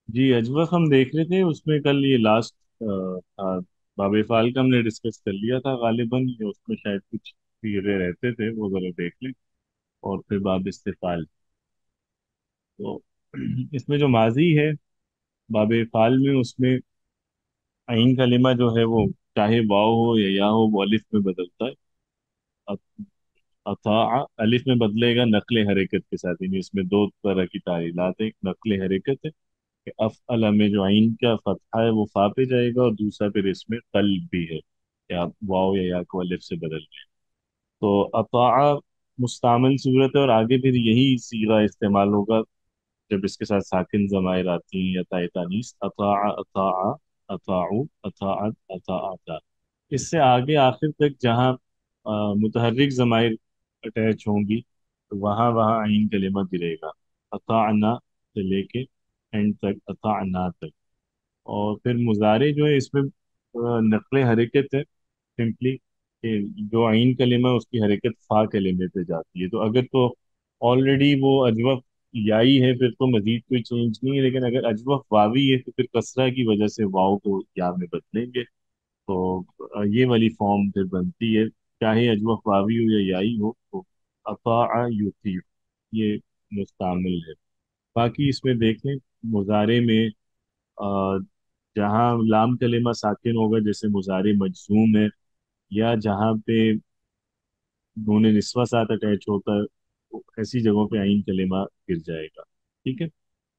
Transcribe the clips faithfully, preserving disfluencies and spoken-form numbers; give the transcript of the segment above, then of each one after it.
جی अजवफ हम देख रहे थे उसमें कल ये लास्ट था। बाब फाल का हमने डिस्कस कर लिया था गालिबन, ये उसमें शायद कुछ चीजें रहते थे, वो जरा देख लें। और फिर बाब इस्तिफाल। तो इसमें जो माजी है बाब फाल में, उसमें आइन कलिमा जो है वो चाहे वाव हो या या हो वो अलिफ में बदलता है। अत- अता अलिफ में बदलेगा नकल हरकत के साथ, यानी इसमें दो तरह की तालीलात है। एक नकल हरकत है कि अफ़अल में जो आइन का फतहा है वो फा पे जाएगा, और दूसरा फिर इसमें कल्ब भी है कि आप वाव या या को अलिफ से बदल दें। तो अता मुस्तामिल सूरत है, और आगे फिर यही सीगा इस्तेमाल होगा जब इसके साथ साकिन ज़माइर आती हैं या ताए तानीस। अता अता अताउ अताअत अताअता। इससे आगे आखिर तक जहाँ अ, मुतहर्रिक ज़माइर अटैच होंगी, तो वहाँ वहाँ आइन कलिमा गिरेगा। अताअना से लेके एंड तक, अताअना तक। और फिर मुजारे जो है इसमें नकल हरकत है सिंपली, कि जो आइन कलिमा है उसकी हरकत फा कलिमे पे जाती है। तो अगर तो ऑलरेडी वो अजवफ याई है फिर तो मजीद कोई चेंज नहीं है, लेकिन अगर अजवफ वावी है तो फिर कसरा की वजह से वाव को या में बदलेंगे। तो अ, ये वाली फॉर्म फिर बनती है, चाहे अजवफ वावी हो या याई हो। तो अता युती, ये मुस्तामिल है। बाकी इसमें देखें मुजारे में अ, जहाँ लाम कलेमा साकिन होगा जैसे मुजारे मजजूम है, या जहाँ पे नून निस्वा साथ अटैच होता है, तो ऐसी जगहों पे आइन कलेमा गिर जाएगा। ठीक है।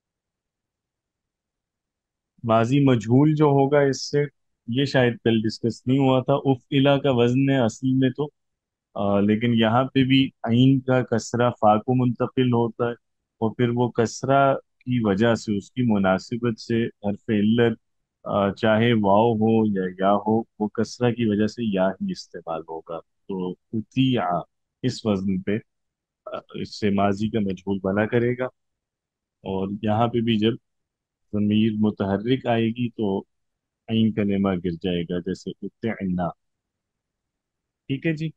माजी मजहूल जो होगा इससे, ये शायद कल डिस्कस नहीं हुआ था। उफ इला का वजन है असल में तो, अ, लेकिन यहाँ पे भी आइन का कसरा फा को मुंतकिल होता है, और फिर वो कसरा की वजह से उसकी मुनासिबत से हरफ इल्लत अ, चाहे वाव हो या या हो, वो कसरा की वजह से या ही इस्तेमाल होगा। तो उतिया इस वजन पे अ, इससे माजी का मजहूल बना करेगा। और यहाँ पे भी जब ज़मीर मुतहर्रिक आएगी तो आइन का लेमा गिर जाएगा, जैसे उतना। ठीक है जी।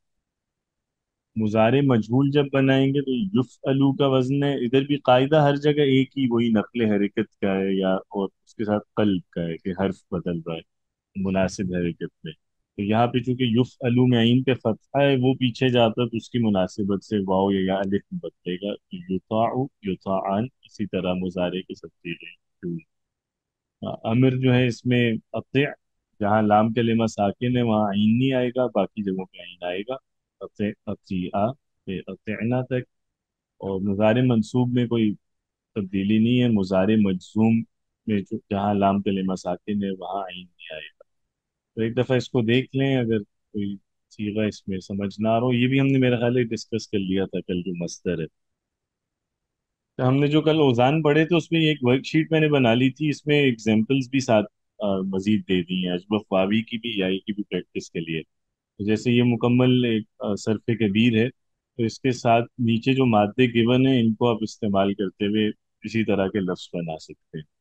मुजारे मजहूल जब बनाएंगे तो युफ़अलु का वजन है, इधर भी कायदा हर जगह एक ही, वही नकल हरकत का है, या और उसके साथ कल्ब का है कि हर्फ बदल रहा है मुनासिब हरकत में। तो यहाँ पे चूंकि युफ़अलु में आइन पे फतहा है, वो पीछे जाता है तो उसकी मुनासिबत से वाव या, या अलिफ में बदलेगा। तो युताउ युताआन, इसी तरह मुजारे की सब चीजें। अमर जो है इसमें अत्य, जहाँ लाम कलिमा साकिन है वहाँ आइन नहीं आएगा, बाकी जगहों पे आइन आएगा। अत्य अतिया से अत्यना तक। और मुजारे मंसूब में कोई तब्दीली नहीं है। मुजारे मजजूम में जो जहाँ लाम कलिमा साकिन है वहाँ आइन नहीं आएगा। तो एक दफ़ा इसको देख लें, अगर कोई सीगा इसमें समझ ना आ रहा हो। ये भी हमने मेरा ख्याल है डिस्कस कर लिया था कल, जो मस्दर है। तो हमने जो कल औजान पढ़े थे उसमें एक वर्कशीट मैंने बना ली थी, इसमें एग्जाम्पल्स भी साथ अ, मजीद दे दी हैं अजबफ वावी की भी याई की भी प्रैक्टिस के लिए। तो जैसे ये मुकम्मल एक अ, सरफ कबीर है, तो इसके साथ नीचे जो मादे गिवन है इनको आप इस्तेमाल करते हुए इसी तरह के लफ्ज बना सकते हैं।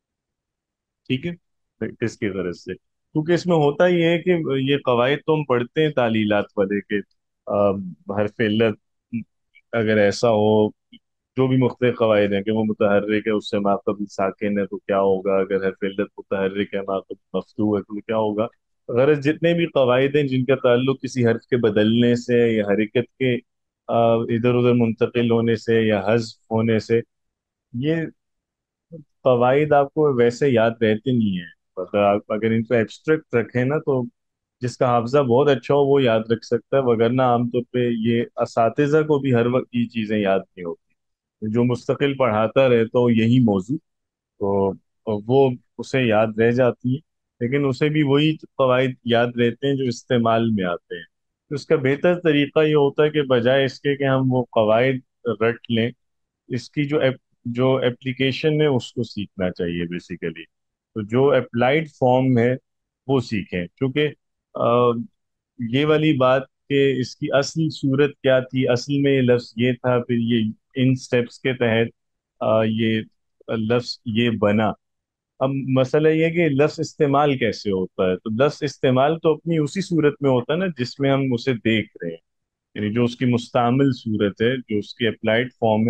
ठीक है, प्रैक्टिस की गरज से, क्योंकि इसमें होता ही है कि ये कवायद तो हम पढ़ते हैं तालीलात वाले के, हरफ इल्लत अगर ऐसा हो, जो भी मुख्तलिफ कवायद हैं कि वो मुतहर्रिक है उससे माकब साकिन है तो क्या होगा, अगर हरफ इल्लत मुतहर्रिक है माकब मफ्तू है तो क्या होगा। गरज जितने भी कवायद हैं जिनका ताल्लुक किसी हर्फ के बदलने से या हरकत के इधर उधर मुंतकिल होने से या हज़्फ होने से, ये कवायद आपको वैसे याद रहते नहीं है। मतलब आप अगर इनको एब्स्ट्रैक्ट रखें ना, तो जिसका हाफजा बहुत अच्छा हो वो याद रख सकता है, वगरना आमतौर पे ये असातिज़ा को भी हर वक्त ये चीज़ें याद नहीं होती। जो मुस्तकिल पढ़ाता रहे तो यही मौजू, तो तो वो उसे याद रह जाती है। लेकिन उसे भी वही कवायद याद रहते हैं जो इस्तेमाल में आते हैं। तो इसका बेहतर तरीका ये होता है कि बजाय इसके कि हम वो कवायद रट लें, इसकी जो एप, जो एप्लीकेशन है उसको सीखना चाहिए बेसिकली। तो जो अप्लाइड फॉर्म है वो सीखें, क्योंकि अ, ये वाली बात कि इसकी असली सूरत क्या थी, असल में ये लफ्ज़ ये था, फिर ये इन स्टेप्स के तहत अ, ये लफ्ज़ ये बना। अब मसला ये है कि लफ्ज़ इस्तेमाल कैसे होता है। तो लफ्ज़ इस्तेमाल तो अपनी उसी सूरत में होता है ना जिसमें हम उसे देख रहे हैं, यानी जो उसकी मुस्तामिल सूरत है, जो उसकी अप्लाइड फॉर्म है,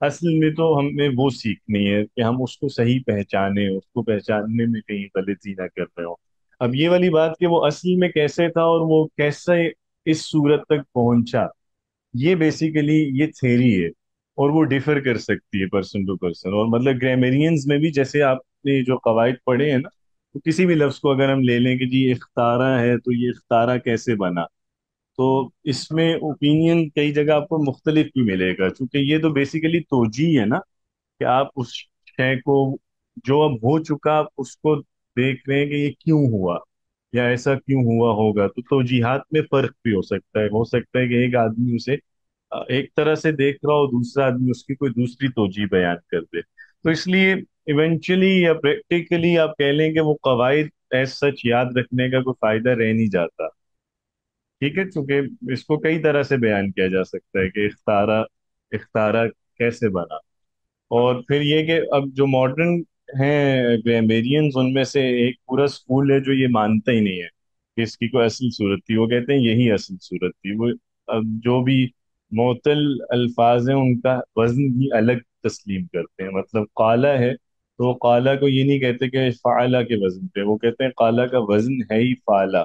اصل میں تو ہمیں وہ سیکھنی ہے کہ ہم اس کو صحیح پہچانے، اس کو پہچاننے میں کہیں غلطی نہ کر رہے ہو۔ اب یہ والی بات کہ وہ اصل میں کیسے تھا اور وہ کیسے اس صورت تک پہنچا، یہ بیسیکلی یہ تھیری ہے، اور وہ ڈیفر کر سکتی ہے پرسن ٹو پرسن۔ اور مطلب گرامرینز میں بھی جیسے آپ نے جو قواعد پڑھے ہیں نا، تو کسی بھی لفظ کو اگر ہم لے لیں کہ جی اختارا ہے تو یہ اختارا کیسے بنا، تو اس میں اوپینین کئی جگہ آپ کو مختلف بھی ملے گا، چونکہ یہ تو بیسیکلی توجیہ ہے نا، کہ آپ اس شے کو جو اب ہو چکا آپ اس کو دیکھ رہے ہیں کہ یہ کیوں ہوا یا ایسا کیوں ہوا ہوگا۔ تو توجیحات میں فرق بھی ہو سکتا ہے، ہو سکتا ہے کہ ایک آدمی اسے آ، ایک طرح سے دیکھ رہا ہو، دوسرا آدمی اس کی کوئی دوسری توجیہ بیان کر دے۔ تو اس لیے ایونچولی یا پریکٹیکلی آپ کہہ لیں کہ وہ قواعد ایز سچ یاد رکھنے کا کوئی فائدہ رہ نہیں جاتا، ٹھیک ہے، کیونکہ اس کو کئی طرح سے بیان کیا جا سکتا ہے کہ اختارا اختارا کیسے بنا۔ اور پھر یہ کہ اب جو ماڈرن ہیں گرامرینز، ان میں سے ایک پورا اسکول ہے جو یہ مانتا ہی نہیں ہے کہ اس کی کوئی اصل صورت تھی، وہ کہتے ہیں یہی اصل صورت تھی۔ وہ اب جو بھی معطل الفاظ ہیں ان کا وزن بھی الگ تسلیم کرتے ہیں، مطلب قالا ہے تو وہ قالا کو یہ نہیں کہتے کہ فعلا کے وزن پہ، وہ کہتے ہیں قالا کا وزن ہے ہی فعلا۔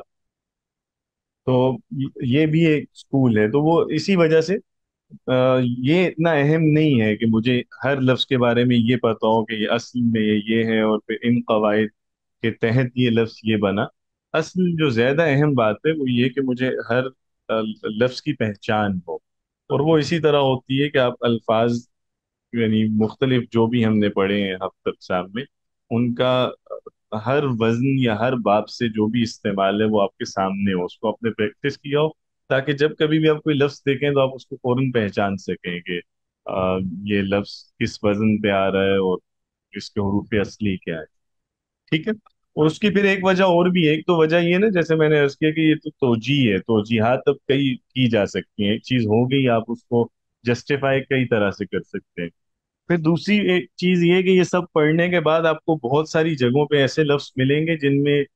تو یہ بھی ایک اسکول ہے، تو وہ اسی وجہ سے آ، یہ اتنا اہم نہیں ہے کہ مجھے ہر لفظ کے بارے میں یہ پتا ہو کہ یہ اصل میں یہ یہ ہے اور پھر ان قواعد کے تحت یہ لفظ یہ بنا۔ اصل جو زیادہ اہم بات ہے وہ یہ کہ مجھے ہر آ، لفظ کی پہچان ہو، اور وہ اسی طرح ہوتی ہے کہ آپ الفاظ، یعنی مختلف جو بھی ہم نے پڑھے ہیں ہفتہ اقسام میں، ان کا ہر وزن یا ہر باب سے جو بھی استعمال ہے وہ آپ کے سامنے ہو، اس کو آپ نے پریکٹس کیا ہو، تاکہ جب کبھی بھی آپ کوئی لفظ دیکھیں تو آپ اس کو فوراً پہچان سکیں کہ آ، یہ لفظ کس وزن پہ آ رہا ہے اور اس کے حروف اصلی کیا ہے، ٹھیک ہے۔ اور اس کی پھر ایک وجہ اور بھی ہے، ایک تو وجہ یہ ہے نا، جیسے میں نے عرض کیا کہ یہ تو توجیہ ہے، توجیحات اب کئی کی جا سکتی ہیں، ایک چیز ہو گئی آپ اس کو جسٹیفائی کئی طرح سے کر سکتے ہیں۔ پھر دوسری ایک چیز یہ کہ یہ سب پڑھنے کے بعد آپ کو بہت ساری جگہوں پہ ایسے لفظ ملیں گے جن میں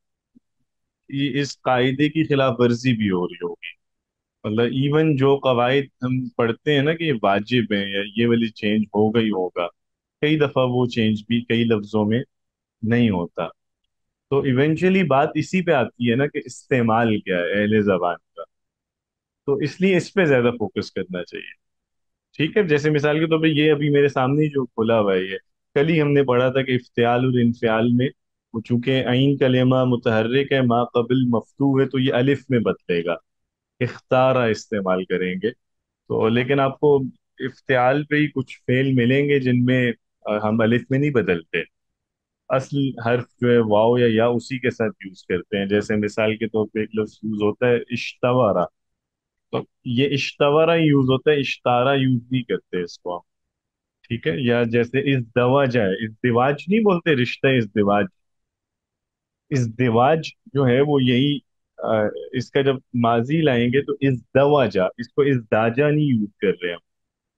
یہ اس قاعدے کی خلاف ورزی بھی ہو رہی ہوگی، مطلب ایون جو قواعد ہم پڑھتے ہیں نا کہ یہ واجب ہیں یا یہ والی چینج ہوگا ہی ہوگا، کئی دفعہ وہ چینج بھی کئی لفظوں میں نہیں ہوتا۔ تو ایونچولی بات اسی پہ آتی ہے نا کہ استعمال کیا ہے اہل زبان کا، تو اس لیے اس پہ زیادہ فوکس کرنا چاہیے، ٹھیک ہے۔ جیسے مثال کے طور پہ یہ ابھی میرے سامنے ہی جو کھلا ہوا ہے، یہ کل ہی ہم نے پڑھا تھا کہ افتعال اور انفعال میں وہ چونکہ عین کلمہ متحرک ہے، ما قبل مفتوح ہے، تو یہ الف میں بدلے گا، اختارا استعمال کریں گے تو، لیکن آپ کو افتعال پہ ہی کچھ فعل ملیں گے جن میں آ، ہم الف میں نہیں بدلتے، اصل حرف جو ہے واو یا یا اسی کے ساتھ یوز کرتے ہیں۔ جیسے مثال کے طور پہ ایک لفظ یوز ہوتا ہے اشتوارا، تو یہ اشتوارا ہی یوز ہوتا ہے، اشتارا یوز نہیں کرتے اس کو ہم، ٹھیک ہے۔ یا جیسے ازدواج ہے، ازدواج نہیں بولتے رشتہ ازدواج، ازدواج جو ہے وہ یہی آ، اس کا جب ماضی لائیں گے تو ازدواجا، اس کو ازداجا نہیں یوز کر رہے ہم۔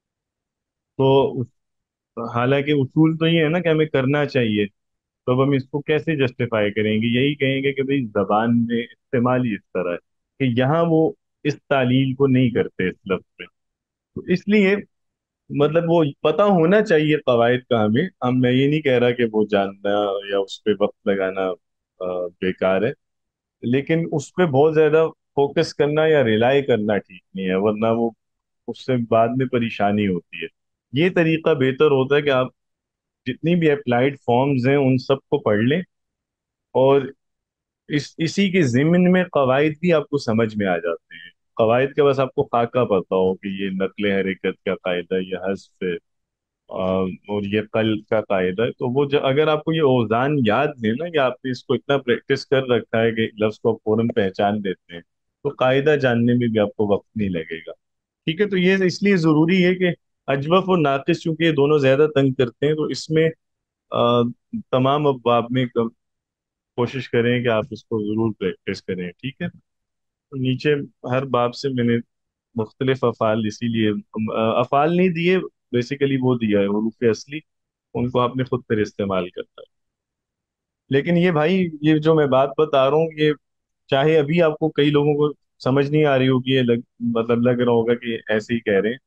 تو حالانکہ اصول تو یہ ہے نا کہ ہمیں کرنا چاہیے، تو اب ہم اس کو کیسے جسٹیفائی کریں گے؟ یہی کہیں گے کہ بھئی زبان میں استعمال ہی اس طرح ہے کہ یہاں وہ اس تعلیل کو نہیں کرتے اس لفظ میں، تو اس لیے مطلب وہ پتہ ہونا چاہیے قواعد کا ہمیں، ہم میں یہ نہیں کہہ رہا کہ وہ جاننا یا اس پہ وقت لگانا آ، بیکار ہے، لیکن اس پہ بہت زیادہ فوکس کرنا یا ریلائی کرنا ٹھیک نہیں ہے، ورنہ وہ اس سے بعد میں پریشانی ہوتی ہے۔ یہ طریقہ بہتر ہوتا ہے کہ آپ جتنی بھی اپلائیڈ فارمز ہیں ان سب کو پڑھ لیں، اور اس اسی کے ضمن میں قواعد بھی آپ کو سمجھ میں آ جاتے ہیں۔ قواعد کے بس آپ کو خاکہ پتہ ہو کہ یہ نقل حرکت کا قاعدہ، یہ حذف ہے، آ، اور یہ قلب کا قاعدہ ہے، تو وہ جو اگر آپ کو یہ اوزان یاد ہے نا، یا آپ نے اس کو اتنا پریکٹس کر رکھا ہے کہ ایک لفظ کو آپ فوراً پہچان دیتے ہیں، تو قاعدہ جاننے میں بھی آپ کو وقت نہیں لگے گا، ٹھیک ہے۔ تو یہ اس لیے ضروری ہے کہ اجوف اور ناقص چونکہ یہ دونوں زیادہ تنگ کرتے ہیں، تو اس میں آ، تمام ابواب میں کوشش کریں کہ آپ اس کو ضرور پریکٹس کریں، ٹھیک ہے۔ تو نیچے ہر باب سے میں نے مختلف افعال اسی لیے آ، افعال نہیں دیے، بیسیکلی وہ دیا ہے حروف اصلی، ان کو آپ نے خود پھر استعمال کرنا ہے۔ لیکن یہ بھائی، یہ جو میں بات بتا رہا ہوں، یہ چاہے ابھی آپ کو کئی لوگوں کو سمجھ نہیں آ رہی ہوگی، یہ لگ مطلب لگ رہا ہوگا کہ ایسے ہی کہہ رہے ہیں،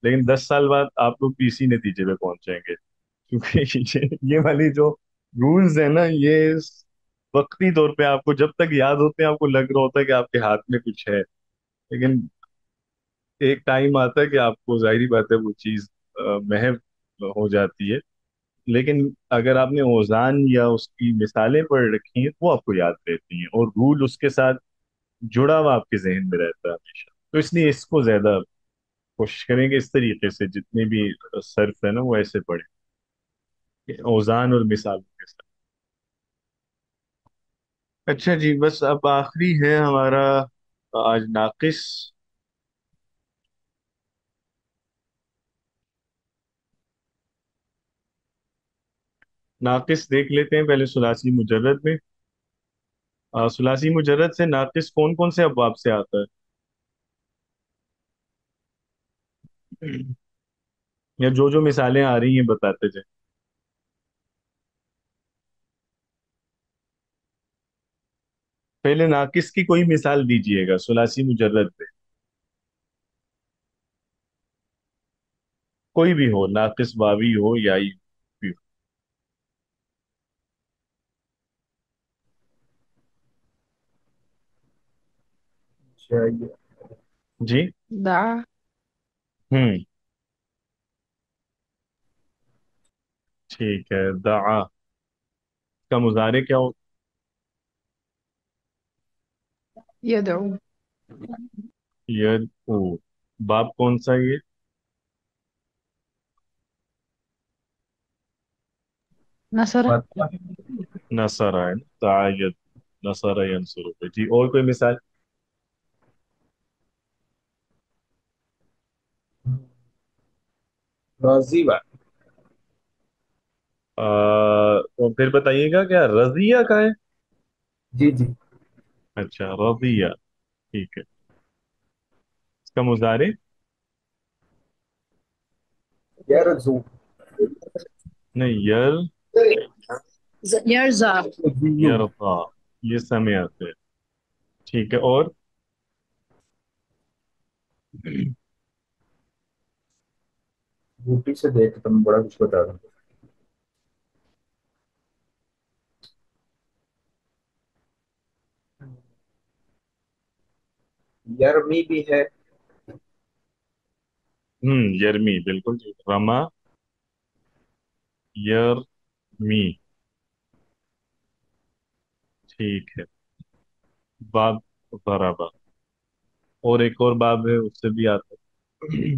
लेकिन दस साल बाद आप लोग भी इसी नतीजे पे पहुंच जाएंगे, क्योंकि ये ये वाली जो रूल्स है ना, ये वक्ती तौर पे आपको जब तक याद होते हैं आपको लग रहा होता है कि आपके हाथ में कुछ है, लेकिन एक टाइम आता है कि आपको जाहिर बात है वो चीज अ, महव हो जाती है। लेकिन अगर आपने औजान या उसकी मिसालें पढ़ रखी हैं तो वो आपको याद रहती हैं, और रूल उसके साथ जुड़ा हुआ आपके जहन में रहता है हमेशा। तो इसलिए इसको ज्यादा कोशिश करेंगे इस तरीके से, जितने भी सर्फ है ना वो ऐसे पढ़े औजान और मिसालों के साथ। अच्छा जी, बस अब आखिरी है हमारा आज नाकिस। नाकिस देख लेते हैं पहले सुलासी मुजर्रद में। आ, सुलासी मुजर्रद से नाकिस कौन कौन से अबवाब से आता है, या जो जो मिसालें आ रही हैं बताते जाए। पहले नाकिस की कोई मिसाल दीजिएगा सुलासी मुजर्रद पे, कोई भी हो, नाकिस वावी हो याई भी हो। चाहिए। जी। دعا. हम्म। ठीक है, दआ का मुजारे क्या हो? يدعو. यदउ। बाप कौन सा ये? نصر. फतवा। नसरा है, तायद, नसरा यंसुरु पे। जी, और कोई मिसाल? राजी बा। आ, तो फिर बताइएगा क्या रजिया का है? जी जी। अच्छा, रजिया। ठीक है, इसका मुजारे? यरजू। नहीं, यर, يرزع. यू। यरफा, ये समय आते हैं। ठीक है, और? यूपी से देख तो मैं बड़ा कुछ बता दूं। यरमी भी है। हम्म, यरमी, बिल्कुल ठीक। रमा, यरमी। ठीक है। बाब, बराबर। और एक और बाब है, उससे भी आता है।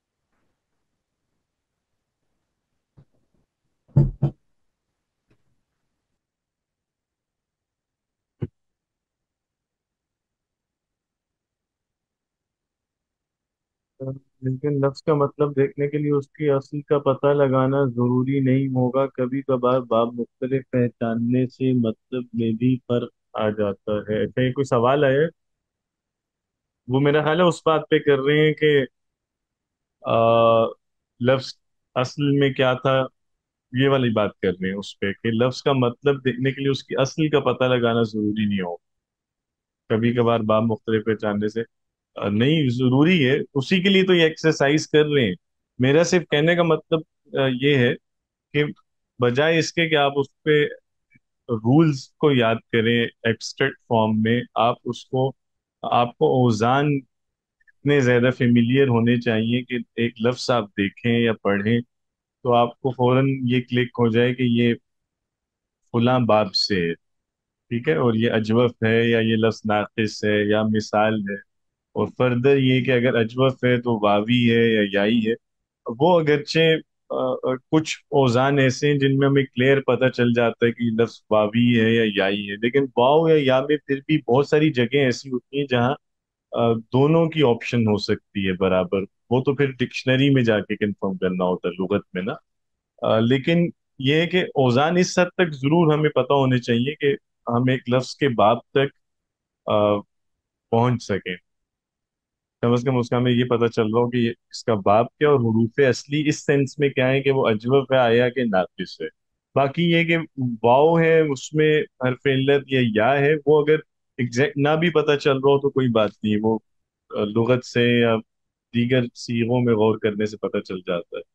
लेकिन लफ्ज का मतलब देखने के लिए उसकी असल का पता लगाना जरूरी नहीं होगा, कभी कभार बाब मुख्तलिफ पहचानने से मतलब में भी फर्क आ जाता है। अच्छा, ये कोई सवाल है? वो मेरा ख्याल है उस बात पे कर रहे हैं कि आ, लफ्ज असल में क्या था, ये वाली बात कर रहे हैं उस पे कि लफ्ज का मतलब देखने के लिए उसकी असल का पता लगाना जरूरी नहीं हो, कभी कभार बाब मुख्तलिफ पहचानने से। अ, नहीं जरूरी है, उसी के लिए तो ये एक्सरसाइज कर रहे हैं। मेरा सिर्फ कहने का मतलब अ, ये है कि बजाय इसके कि आप उस पे रूल्स को याद करें एब्स्ट्रैक्ट फॉर्म में, आप उसको, आपको औजान इतने ज्यादा फेमिलियर होने चाहिए कि एक लफ्ज आप देखें या पढ़ें तो आपको फौरन ये क्लिक हो जाए कि ये फुला बाब से है। ठीक है, और ये अजवफ है या ये लफ्ज नाकिस है या मिसाल है। और फर्दर ये कि अगर अजवफ है तो वावी है या याई है। वो अगरचे अ, अ, कुछ औजान ऐसे हैं जिनमें हमें क्लियर पता चल जाता है कि लफ्ज वावी है या याई है, लेकिन वाव या या में फिर भी बहुत सारी जगह ऐसी होती हैं जहाँ अ, दोनों की ऑप्शन हो सकती है बराबर। वो तो फिर डिक्शनरी में जाके कंफर्म करना होता है लुगत में ना। अ, लेकिन ये है कि औजान इस हद तक जरूर हमें पता होने चाहिए कि हम एक लफ्ज के बाब तक अ, पहुंच सकें। कम से कम उसका हमें ये पता चल रहा हो कि ये- इसका बाप क्या और हरूफ असली इस सेंस में क्या है कि वो अजवफ है आया कि नाकिस है। बाकी ये कि वाव है उसमें हरफ इल्लत या या है, वो अगर एग्जैक्ट ना भी पता चल रहा हो तो कोई बात नहीं, वो अ, लुगत से या دیگر صیغوں میں غور کرنے سے پتہ چل جاتا ہے.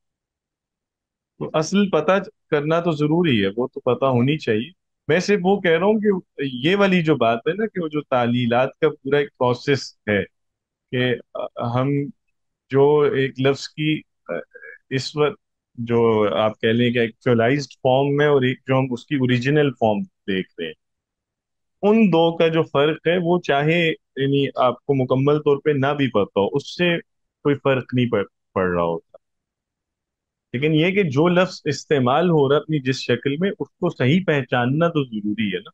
تو اصل پتہ کرنا تو ضروری ہے، وہ تو پتہ ہونی چاہیے. میں صرف وہ کہہ رہا ہوں کہ یہ والی جو بات ہے نا کہ وہ جو تعلیلات کا پورا ایک پروسیس ہے کہ ہم جو ایک لفظ کی اس وقت جو آپ کہہ لیں کہ ایکچولائزڈ فارم میں اور ایک جو ہم اس کی اوریجنل فارم دیکھ رہے ہیں، ان دو کا جو فرق ہے وہ چاہے یعنی آپ کو مکمل طور پہ نہ بھی پتا ہو، اس سے کوئی فرق نہیں پڑ پڑ رہا ہوتا. لیکن یہ کہ جو لفظ استعمال ہو رہا ہے اپنی جس شکل میں، اس کو صحیح پہچاننا تو ضروری ہے نا.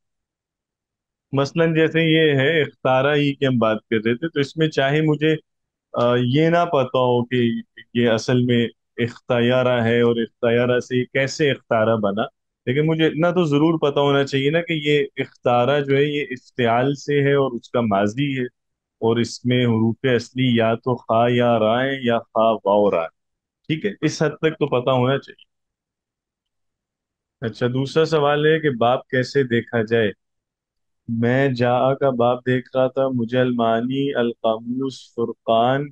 مثلا جیسے یہ ہے اختارہ ہی کی ہم بات کر رہے تھے، تو اس میں چاہے مجھے آ، یہ نہ پتا ہو کہ یہ اصل میں اختیارہ ہے اور اختیارہ سے یہ کیسے اختارہ بنا، لیکن مجھے اتنا تو ضرور پتا ہونا چاہیے نا کہ یہ اختارہ جو ہے یہ افتعال سے ہے اور اس کا ماضی ہے، اور اس میں حروف اصلی یا تو خا یا را ہے یا خا واؤ را ہے. ٹھیک ہے، اس حد تک تو پتا ہونا چاہیے. اچھا، دوسرا سوال ہے کہ باب کیسے دیکھا جائے. میں جا کا باب دیکھ رہا تھا، مجھے المانی القاموس فرقان،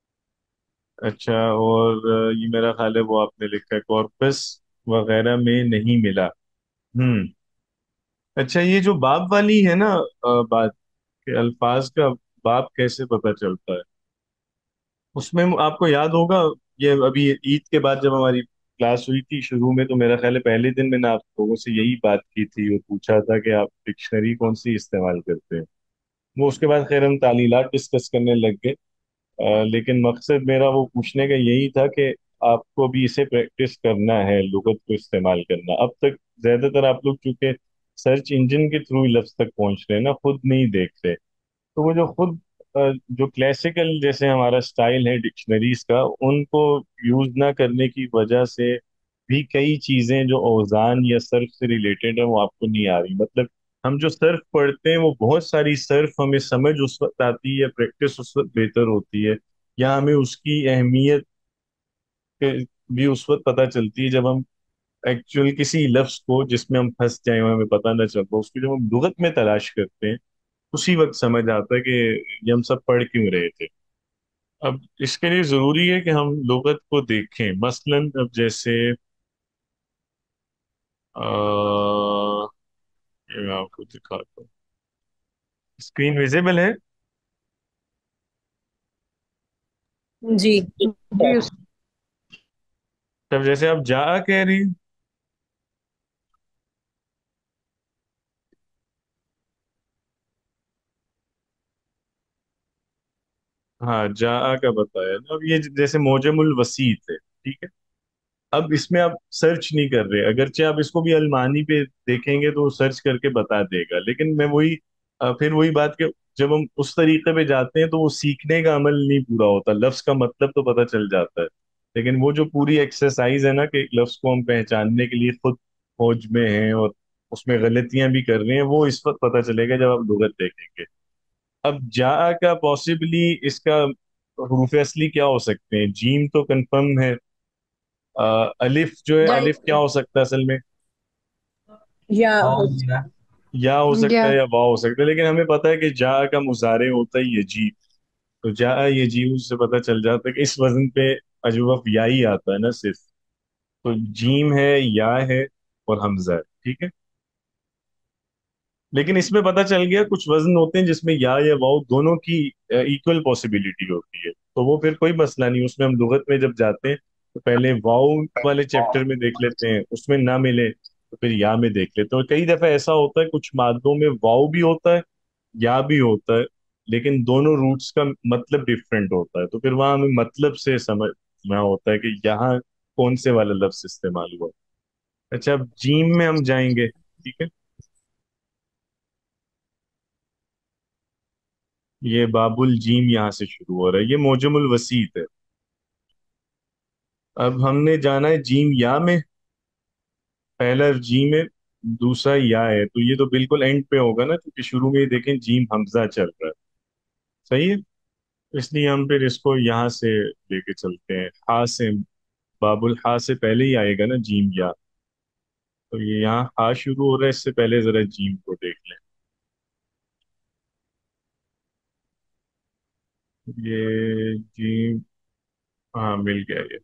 اچھا، اور آ، یہ میرا خیال ہے وہ آپ نے لکھا ہے کارپس وغیرہ میں نہیں ملا. ہم اچھا، یہ جو باب والی ہے نا آ، بات کہ الفاظ کا باب کیسے پتہ چلتا ہے، اس میں آپ کو یاد ہوگا یہ ابھی عید کے بعد جب ہماری کلاس ہوئی تھی شروع میں، تو میرا خیال ہے پہلے دن میں نے آپ لوگوں سے یہی بات کی تھی اور پوچھا تھا کہ آپ ڈکشنری کون سی استعمال کرتے ہیں. وہ اس کے بعد خیر ہم تعلیلات ڈسکس کرنے لگ گئے. آ، لیکن مقصد میرا وہ پوچھنے کا یہی تھا کہ آپ کو بھی اسے پریکٹس کرنا ہے، لغت کو استعمال کرنا. اب تک زیادہ تر آپ لوگ چونکہ سرچ انجن کے تھرو ہی لفظ تک پہنچ رہے ہیں نا، خود نہیں دیکھ رہے. تو وہ جو خود آ، جو کلاسیکل جیسے ہمارا سٹائل ہے ڈکشنریز کا، ان کو یوز نہ کرنے کی وجہ سے بھی کئی چیزیں جو اوزان یا صرف سے ریلیٹڈ ہیں وہ آپ کو نہیں آ رہی. مطلب ہم جو صرف پڑھتے ہیں وہ بہت ساری صرف ہمیں سمجھ اس وقت آتی ہے، پریکٹس اس وقت بہتر ہوتی ہے، یا ہمیں اس کی اہمیت کے بھی اس وقت پتہ چلتی ہے جب ہم ایکچوئل کسی لفظ کو جس میں ہم پھنس جائیں اور ہمیں پتہ نہ چلتا اس کی جب ہم لغت میں تلاش کرتے ہیں، اسی وقت سمجھ آتا ہے کہ یہ ہم سب پڑھ کیوں رہے تھے. اب اس کے لیے ضروری ہے کہ ہم لغت کو دیکھیں. مثلا اب جیسے آ، یہ میں آپ کو دکھاتا ہوں، اسکرین ویزیبل ہے. جی. جی اس تب جیسے آپ جا کہہ رہی، ہاں جا کا بتایا نا. اب یہ جیسے موجم الوسیط ہے، ٹھیک ہے. اب اس میں آپ سرچ نہیں کر رہے، اگرچہ آپ اس کو بھی المانی پہ دیکھیں گے تو سرچ کر کے بتا دے گا، لیکن میں وہی آ، پھر وہی بات کہ جب ہم اس طریقے پہ جاتے ہیں تو وہ سیکھنے کا عمل نہیں پورا ہوتا. لفظ کا مطلب تو پتہ چل جاتا ہے، لیکن وہ جو پوری ایکسرسائز ہے نا کہ ایک لفظ کو ہم پہچاننے کے لیے خود فوج میں ہیں اور اس میں غلطیاں بھی کر رہے ہیں، وہ اس وقت پتہ چلے گا جب آپ لغت دیکھیں گے. اب جا کا پاسبلی اس کا حروف اصلی کیا ہو سکتے ہیں؟ جیم تو کنفرم ہے. آ، الف جو ہے، جائے الف کیا ہو سکتا ہے اصل میں؟ یا یا ہو سکتا یا ہے یا واو ہو سکتا ہے، لیکن ہمیں پتا ہے کہ جا کا مضارع ہوتا ہے یجیب. تو جا یجیب سے پتہ چل جاتا ہے کہ اس وزن پہ اجوف یا ہی آتا ہے نا صرف. تو جیم ہے، یا ہے اور حمزہ ہے، ٹھیک ہے. لیکن اس میں پتہ چل گیا کچھ وزن ہوتے ہیں جس میں یا یا واو دونوں کی ایکول پاسبلٹی ہوتی ہے، تو وہ پھر کوئی مسئلہ نہیں. اس میں ہم لغت میں جب جاتے ہیں تو پہلے واو والے چیپٹر میں دیکھ لیتے ہیں، اس میں نہ ملے تو پھر یا میں دیکھ لیتے ہیں. اور کئی دفعہ ایسا ہوتا ہے کچھ مادوں میں واو بھی ہوتا ہے یا بھی ہوتا ہے، لیکن دونوں روٹس کا مطلب ڈفرینٹ ہوتا ہے، تو پھر وہاں ہمیں مطلب سے سمجھنا ہوتا ہے کہ یہاں کون سے والا لفظ استعمال ہوا. اچھا، اب جیم میں ہم جائیں گے، ٹھیک ہے. یہ باب الجیم یہاں سے شروع ہو رہا ہے، یہ موجم الوسیط ہے. اب ہم نے جانا ہے جیم یا میں. پہلا جیم ہے، دوسرا یا ہے، تو یہ تو بالکل اینڈ پہ ہوگا نا کیونکہ شروع میں ہی دیکھیں جیم حمزہ چل رہا ہے. صحیح ہے، اس لیے ہم پھر اس کو یہاں سے لے کے چلتے ہیں. ہا سے، باب الحا سے پہلے ہی آئے گا نا جیم یا. تو یہ یہاں ہا شروع ہو رہا ہے، اس سے پہلے ذرا جیم کو دیکھ لیں. یہ جیم हाँ मिल गया ये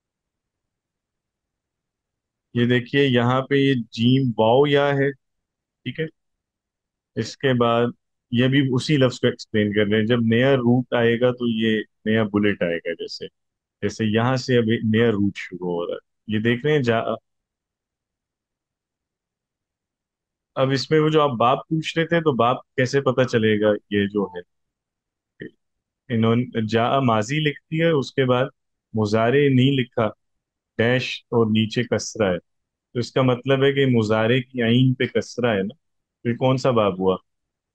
ये देखिए यहाँ पे ये जीम वाओ या है, ठीक है। इसके बाद ये भी उसी लफ्ज को एक्सप्लेन कर रहे हैं, जब नया रूट आएगा तो ये नया बुलेट आएगा, जैसे जैसे यहाँ से अब एक नया रूट शुरू हो रहा है, ये देख रहे हैं जा। अब इसमें वो जो आप बाप पूछ रहे थे, तो बाप कैसे पता चलेगा, ये जो है इन्होंने जा माजी लिख दिया, उसके बाद मुजारे नहीं लिखा, डैश और नीचे कसरा है, तो इसका मतलब है कि मुजारे की आइन पे कसरा है ना, तो ये कौन सा बाब हुआ,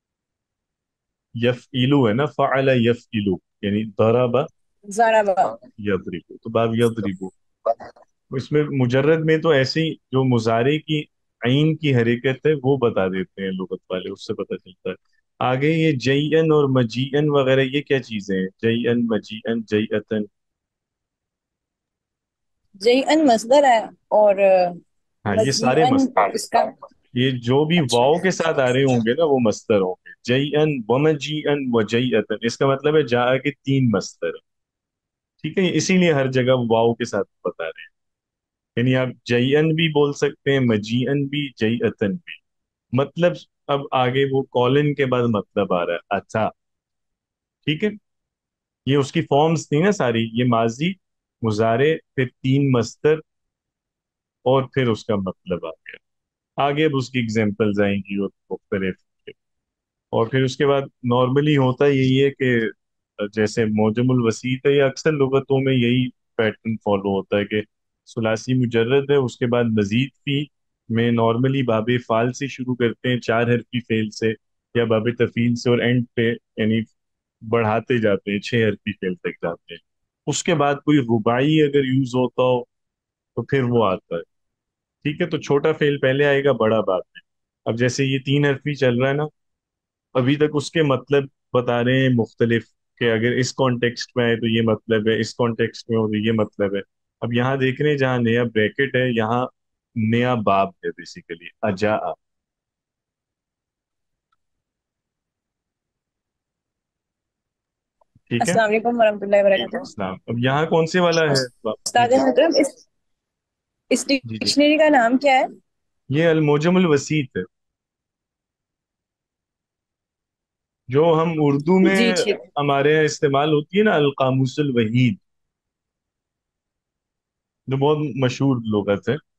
यफ इलू है ना, फ़अल यफ इलू, यानी दरबा ज़राबा। यदरिबु, तो बाब यदरिबु। तो इसमें मुजर्रद में तो ऐसे ही जो मुजारे की आइन की हरकत है वो बता देते हैं लुगत वाले, उससे पता चलता है। आगे ये जयन और मजीअन वगैरह ये क्या चीजें हैं, जयन मजीअन जयअतन। जयअन मस्दर है, और हाँ ये सारे मजीअन मस्तर, इसका। ये जो भी अच्छा। वाव के साथ आ रहे होंगे ना वो मस्तर होंगे, जयन व मजीअन व जयअतन, इसका मतलब है जा के तीन मस्तर है, ठीक है, इसीलिए हर जगह वाव के साथ बता रहे हैं। यानी आप जयन भी बोल सकते हैं, मजीअन भी, जयअतन भी, मतलब अब आगे वो कॉलन के बाद मतलब आ रहा है अच्छा, ठीक है। ये उसकी फॉर्म्स थी ना सारी, ये माजी, मुजारे, फिर तीन मस्तर, और फिर उसका मतलब आ गया। आगे अब उसकी एग्जांपल्स आएंगी और मुख्तलिफ, और फिर उसके बाद नॉर्मली होता यही है कि जैसे मोजमुल वसीत है, या अक्सर लुगतों में यही पैटर्न फॉलो होता है कि सुलासी मुजर्रद है, उसके बाद मजीद फी में नॉर्मली बाबे फाल से शुरू करते हैं, चार हरफी फेल से, या बाबे तफील से, और एंड पे यानी बढ़ाते जाते हैं, छह हरफी फेल तक जाते हैं। उसके बाद कोई रुबाई अगर यूज होता हो तो फिर वो आता है, ठीक है। तो छोटा फेल पहले आएगा, बड़ा बाद में। अब जैसे ये तीन हरफी चल रहा है ना, अभी तक उसके मतलब बता रहे हैं मुख्तलिफ, कि अगर इस कॉन्टेक्स्ट में आए तो ये मतलब है, इस कॉन्टेक्स्ट में हो तो ये मतलब है। अब यहाँ देख रहे हैं जहाँ नया ब्रैकेट है, यहाँ नया बाब है बेसिकली, अजा, ठीक है। अस्सलाम वालेकुम वरहमतुल्लाहि वालेकुम वबरकातुहू। अस्सलाम। अब यहाँ कौन से वाला है बाब? जी उस्ताद जी मोहतरम, इस इस जी जी, डिक्शनरी का नाम क्या है? ये अल मोजमुल वसीत है, जो हम उर्दू जी में ठीक। हमारे यहाँ इस्तेमाल होती है ना, अल कामुसल वहीद, जो बहुत मशहूर लुगत है।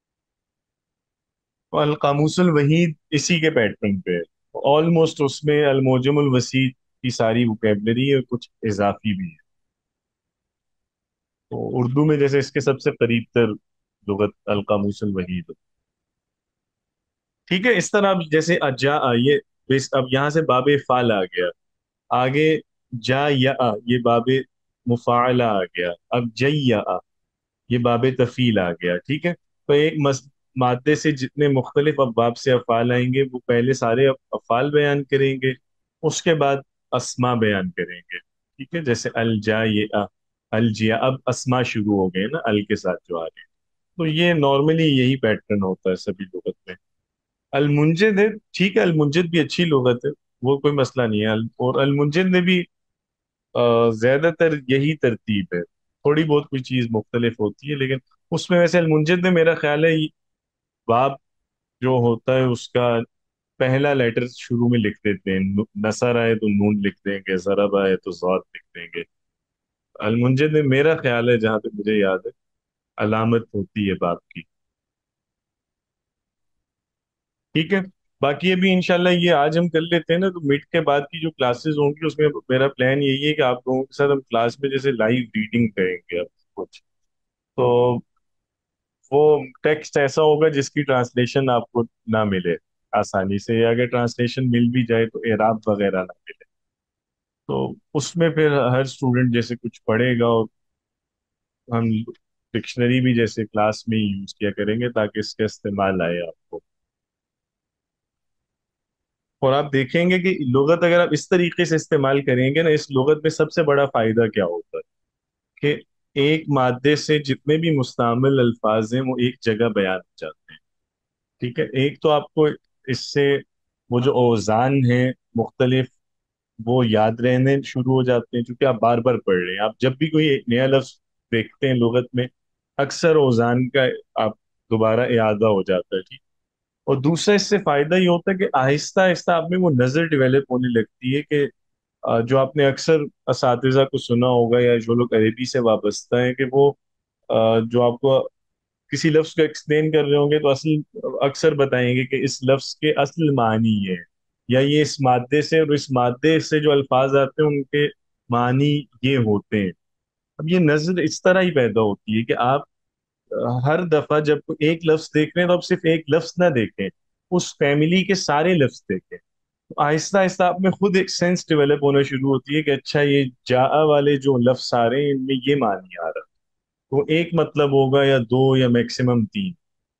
अल कामुसल वहीद इसी के पैटर्न पे है, ऑलमोस्ट उसमें अल मोजमुल वसीत की सारी वोकेबलरी है, कुछ इजाफी भी है। तो उर्दू में जैसे इसके सबसे करीब तर लुगत अल कामुसल वहीद, ठीक है। इस तरह अब जैसे अजा ये बेस, अब यहाँ से बाबे फाल आ गया, आगे जा या आ, ये बाबे मुफाला आ गया, अब जय ये बाब तफील आ गया, ठीक है। तो एक मस मादे से जितने मुख्तलिफ अब्बाब से अफ़ाल आएंगे, वो पहले सारे अफ़ाल बयान करेंगे, उसके बाद अस्मा बयान करेंगे, ठीक है। जैसे अल जा ये आ, अल जिया, अब अस्मा शुरू हो गए ना अल के साथ जो आ रहे हैं। तो ये नॉर्मली यही पैटर्न होता है सभी लुगत में। अल मुंजिद है, ठीक है, अल मुंजिद भी अच्छी लुगत है, वो कोई मसला नहीं है। अल, और अल मुंजिद में भी अ, ज्यादातर यही तरतीब है, थोड़ी बहुत कोई चीज मुख्तलिफ होती है, लेकिन उसमें वैसे अलमुंजिद में मेरा ख्याल है ये बाब जो होता है उसका पहला लेटर शुरू में लिख देते हैं, नु- नसर आए तो नून लिख देंगे, जरब आए तो ज़ाद लिख देंगे। अलमुंजिद में मेरा ख्याल है, जहां तक मुझे याद है, अलामत होती है बाब की, ठीक है। बाकी अभी इंशाल्लाह ये आज हम कर लेते हैं ना, तो मिड के बाद की जो क्लासेस होंगी उसमें मेरा प्लान यही है कि आप लोगों के साथ हम क्लास में जैसे लाइव रीडिंग करेंगे अब कुछ, तो वो टेक्स्ट ऐसा होगा जिसकी ट्रांसलेशन आपको ना मिले आसानी से, या अगर ट्रांसलेशन मिल भी जाए तो एराब वगैरह ना मिले, तो उसमें फिर हर स्टूडेंट जैसे कुछ पढ़ेगा, और हम डिक्शनरी भी जैसे क्लास में यूज किया करेंगे ताकि इसका इस्तेमाल आए आपको। और आप देखेंगे कि लुगत अगर आप इस तरीके से इस्तेमाल करेंगे ना, इस लुगत में सबसे बड़ा फायदा क्या होता है कि एक मादे से जितने भी मुस्तामिल अल्फाज हैं वो एक जगह बयान हो जाते हैं, ठीक है। एक तो आपको इससे वो जो औजान है मुख्तलिफ, वो याद रहने शुरू हो जाते हैं, क्योंकि आप बार बार पढ़ रहे हैं। आप जब भी कोई नया लफ्ज دیکھتے ہیں لغت میں اکثر اوزان کا آپ دوبارہ اعادہ ہو جاتا ہے، ٹھیک. اور دوسرا اس سے فائدہ یہ ہوتا ہے کہ آہستہ آہستہ آپ میں وہ نظر ڈیولپ ہونے لگتی ہے کہ آ، جو آپ نے اکثر اساتذہ کو سنا ہوگا یا جو لوگ عربی سے وابستہ ہیں کہ وہ آ، جو آپ کو کسی لفظ کو ایکسپلین کر رہے ہوں گے تو اصل اکثر بتائیں گے کہ اس لفظ کے اصل معنی یہ ہے، یا یہ اس مادے سے، اور اس مادے سے جو الفاظ آتے ہیں ان کے معنی یہ ہوتے ہیں. اب یہ نظر اس طرح ہی پیدا ہوتی ہے کہ آپ آ، ہر دفعہ جب کوئی ایک لفظ دیکھ رہے ہیں تو آپ صرف ایک لفظ نہ دیکھیں، اس فیملی کے سارے لفظ دیکھیں. تو آہستہ آہستہ آپ میں خود ایک سینس ڈیولپ ہونا شروع ہوتی ہے کہ اچھا یہ جا والے جو لفظ آ رہے ہیں ان میں یہ معنی آ رہا ہے، تو ایک مطلب ہوگا یا دو یا میکسیمم تین.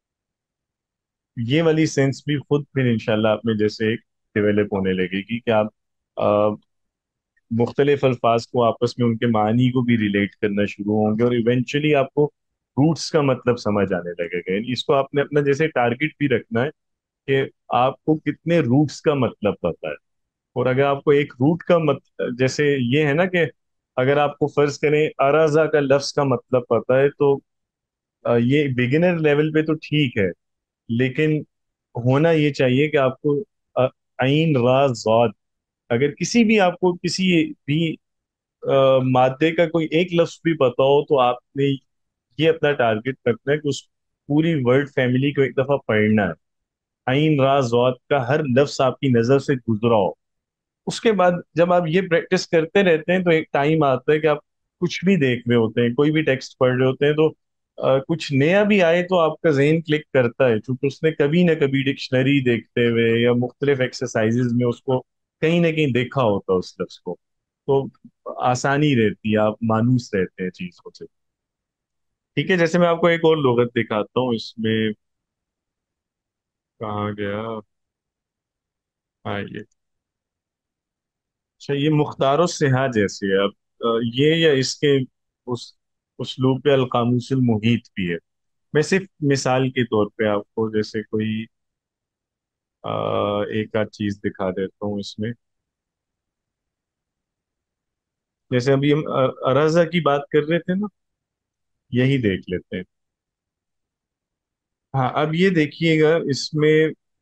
یہ والی سینس بھی خود پھر انشاءاللہ آپ میں جیسے ایک ڈیولپ ہونے لگے گی کہ آپ آ، مختلف الفاظ کو آپس میں ان کے معنی کو بھی ریلیٹ کرنا شروع ہوں گے، اور ایونچولی آپ کو روٹس کا مطلب سمجھ آنے لگے گا. یعنی اس کو آپ نے اپنا جیسے ٹارگٹ بھی رکھنا ہے کہ آپ کو کتنے روٹس کا مطلب پتا ہے. اور اگر آپ کو ایک روٹ کا مطلب جیسے یہ ہے نا کہ اگر آپ کو فرض کریں ارازا کا لفظ کا مطلب پتا ہے تو آ، یہ بگنر لیول پہ تو ٹھیک ہے، لیکن ہونا یہ چاہیے کہ آپ کو آ، عین را ضاد، اگر کسی بھی آپ کو کسی بھی آ، مادے کا کوئی ایک لفظ بھی پتا ہو تو آپ نے یہ اپنا ٹارگٹ رکھنا ہے کہ اس پوری ورڈ فیملی کو ایک دفعہ پڑھنا ہے. عین را ضاد کا ہر لفظ آپ کی نظر سے گزرا ہو. اس کے بعد جب آپ یہ پریکٹس کرتے رہتے ہیں تو ایک ٹائم آتا ہے کہ آپ کچھ بھی دیکھ رہے ہوتے ہیں، کوئی بھی ٹیکسٹ پڑھ رہے ہوتے ہیں تو آ، کچھ نیا بھی آئے تو آپ کا ذہن کلک کرتا ہے، چونکہ اس نے کبھی نہ کبھی ڈکشنری دیکھتے ہوئے یا مختلف ایکسرسائزز میں اس کو کہیں نہ کہیں دیکھا ہوتا ہے اس لفظ کو. تو آسانی رہتی ہے، آپ مانوس رہتے ہیں چیزوں سے. ٹھیک ہے، جیسے میں آپ کو ایک اور لغت دکھاتا ہوں. اس میں کہاں گیا؟ ہاں یہ اچھا، یہ مختار الصحا جیسے ہے. اب آ، یہ یا اس کے اس اسلوب پہ القاموس المحیط بھی ہے. میں صرف مثال کے طور پہ آپ کو جیسے کوئی آ، ایک آدھ چیز دکھا دیتا ہوں اس میں. جیسے ابھی ہم آ، ارازا کی بات کر رہے تھے نا، یہی دیکھ لیتے ہیں. ہاں اب یہ دیکھیے گا اس میں،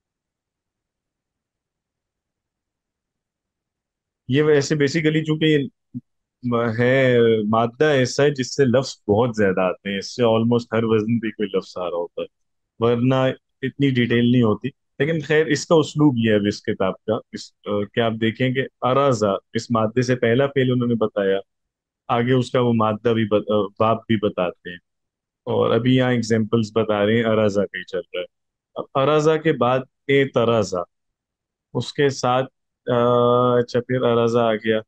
یہ ویسے بیسیکلی چونکہ یہ ہے مادہ ایسا ہے جس سے لفظ بہت زیادہ آتے ہیں، اس سے آلموسٹ ہر وزن پہ کوئی لفظ آ رہا ہوتا ہے، ورنہ اتنی ڈیٹیل نہیں ہوتی. لیکن خیر اس کا اسلوب یہ ہے اب اس کتاب کا، اس کہ آپ دیکھیں کہ ارازا اس مادے سے پہلا فعل انہوں نے بتایا، آگے اس کا وہ مادہ بھی بتا باب بھی بتاتے ہیں، اور ابھی یہاں اگزامپلس بتا رہے ہیں ارازا کا ہی چل رہا ہے. اب ارازا کے بعد اے ترازا، اس کے ساتھ آ، اچھا پھر ارازا آ گیا،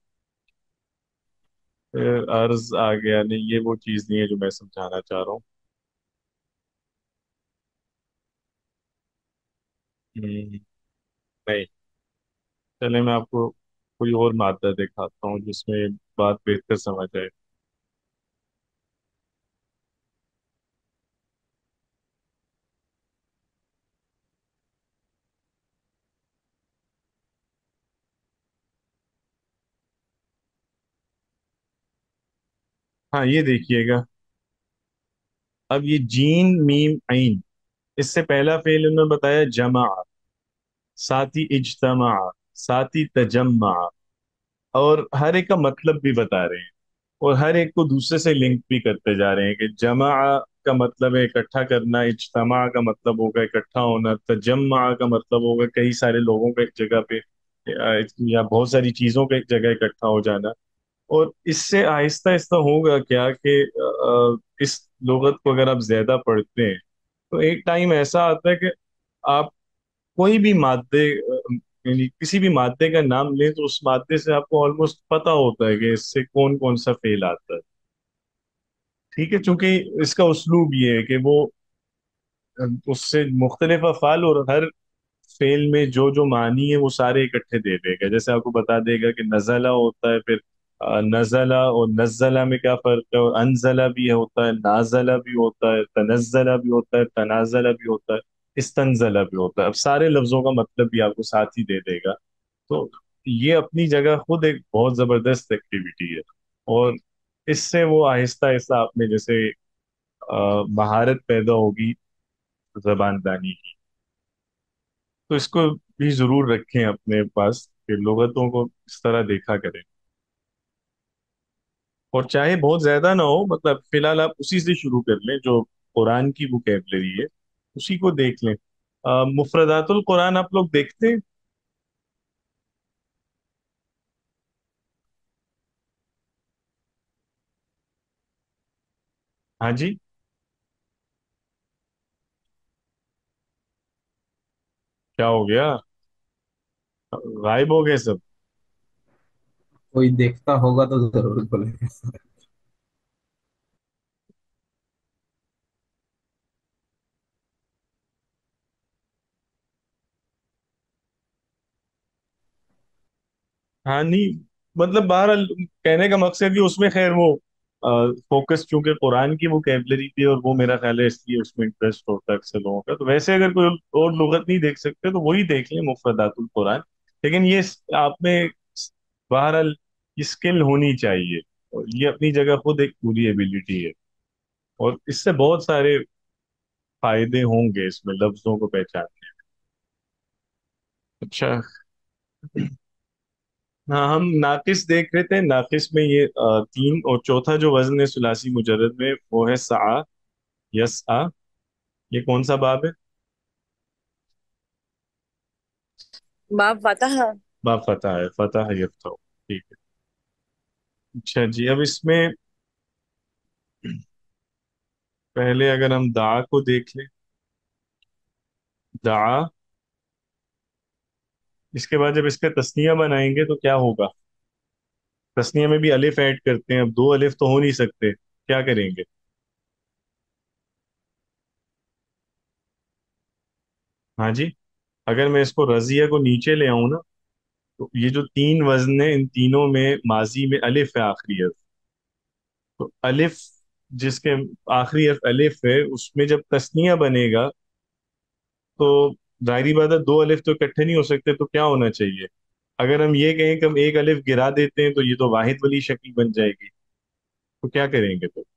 پھر عرض آ گیا. نہیں یہ وہ چیز نہیں ہے جو میں سمجھانا چاہ رہا ہوں. ہم، نہیں، چلے میں آپ کو کوئی اور مادہ دکھاتا ہوں جس میں بات بہتر سمجھ آئے. ہاں یہ دیکھیے گا، اب یہ جین میم عین، اس سے پہلا فعل انہوں نے بتایا جمع، ساتھی اجتماع، ساتھی تجمع، اور ہر ایک کا مطلب بھی بتا رہے ہیں، اور ہر ایک کو دوسرے سے لنک بھی کرتے جا رہے ہیں کہ جمع کا مطلب ہے اکٹھا کرنا، اجتماع کا مطلب ہوگا اکٹھا ہونا، تجمع کا مطلب ہوگا کئی سارے لوگوں کا ایک جگہ پہ آ، یا بہت ساری چیزوں کا ایک جگہ اکٹھا ہو جانا. اور اس سے آہستہ آہستہ ہوگا کیا کہ آ، اس لغت کو اگر آپ زیادہ پڑھتے ہیں تو ایک ٹائم ایسا آتا ہے کہ آپ کوئی بھی مادے آ، یعنی کسی بھی مادے کا نام لیں تو اس مادے سے آپ کو آلموسٹ پتا ہوتا ہے کہ اس سے کون کون سا فعل آتا ہے. ٹھیک ہے، چونکہ اس کا اسلوب یہ ہے کہ وہ آ، اس سے مختلف افعال اور ہر فعل میں جو جو معنی ہے وہ سارے اکٹھے دے دے گا. جیسے آپ کو بتا دے گا کہ نزلہ ہوتا ہے، پھر آ، نزلہ اور نزلہ میں کیا فرق ہے، اور انزلہ بھی ہوتا ہے، نازلہ بھی ہوتا ہے، تنزلہ بھی ہوتا ہے، تنازلہ بھی ہوتا ہے، استنزلہ بھی ہوتا ہے. اب سارے لفظوں کا مطلب بھی آپ کو ساتھ ہی دے دے گا. تو یہ اپنی جگہ خود ایک بہت زبردست ایکٹیویٹی ہے. اور اس سے وہ آہستہ آہستہ آپ میں جیسے آ، مہارت پیدا ہوگی زبان دانی کی. تو اس کو بھی ضرور رکھیں اپنے پاس کہ لغتوں کو اس طرح دیکھا کریں. اور چاہے بہت زیادہ نہ ہو، مطلب فی الحال آپ اسی سے شروع کر لیں جو قرآن کی وکیبلری ہے، اسی کو دیکھ لیں. آ، مفردات القرآن آپ لوگ دیکھتے ہیں؟ ہاں جی. کیا ہو گیا؟ غائب ہو گئے سب؟ کوئی دیکھتا ہوگا تو ضرور بولے. ہاں نہیں، مطلب بہرحال کہنے کا مقصد بھی اس میں خیر وہ فوکس چونکہ قرآن کی وکیبلری پہ، اور وہ میرا خیال ہے اس لیے اس میں انٹرسٹ ہوتا ہے اکثر لوگوں کا. تو ویسے اگر کوئی اور لغت نہیں دیکھ سکتے تو وہی دیکھ لیں مفردات القرآن. لیکن یہ آپ میں بہرحال اسکل ہونی چاہیے، اور یہ اپنی جگہ خود ایک پوری ایبلٹی ہے، اور اس سے بہت سارے فائدے ہوں گے اس میں لفظوں کو پہچاننے میں. اچھا. ہاں ہم ناقص دیکھ رہے تھے. ناقص میں یہ آ، تین، اور چوتھا جو وزن ہے ثلاثی مجرد میں وہ ہے سعا، یس آ. یہ کون سا باب ہے؟ باب فتح. باب فتح ہے، فتح یفتح. ٹھیک ہے. اچھا جی، اب اس میں پہلے اگر ہم دعا کو دیکھ لیں. دعا، اس کے بعد جب اس کا تسنیہ بنائیں گے تو کیا ہوگا؟ تسنیہ میں بھی الف ایڈ کرتے ہیں. اب دو الف تو ہو نہیں سکتے، کیا کریں گے؟ ہاں جی. اگر میں اس کو رضیہ کو نیچے لے آؤں نا، تو یہ جو تین وزن ہیں ان تینوں میں ماضی میں الف ہے آخری حرف. تو الف جس کے آخری حرف الف ہے، اس میں جب تسنیہ بنے گا تو ظاہری بات ہے دو الف تو اکٹھے نہیں ہو سکتے. تو کیا ہونا چاہیے؟ اگر ہم یہ کہیں کہ ہم ایک الف گرا دیتے ہیں تو یہ تو واحد والی شکل بن جائے گی. تو کیا کریں گے؟ تو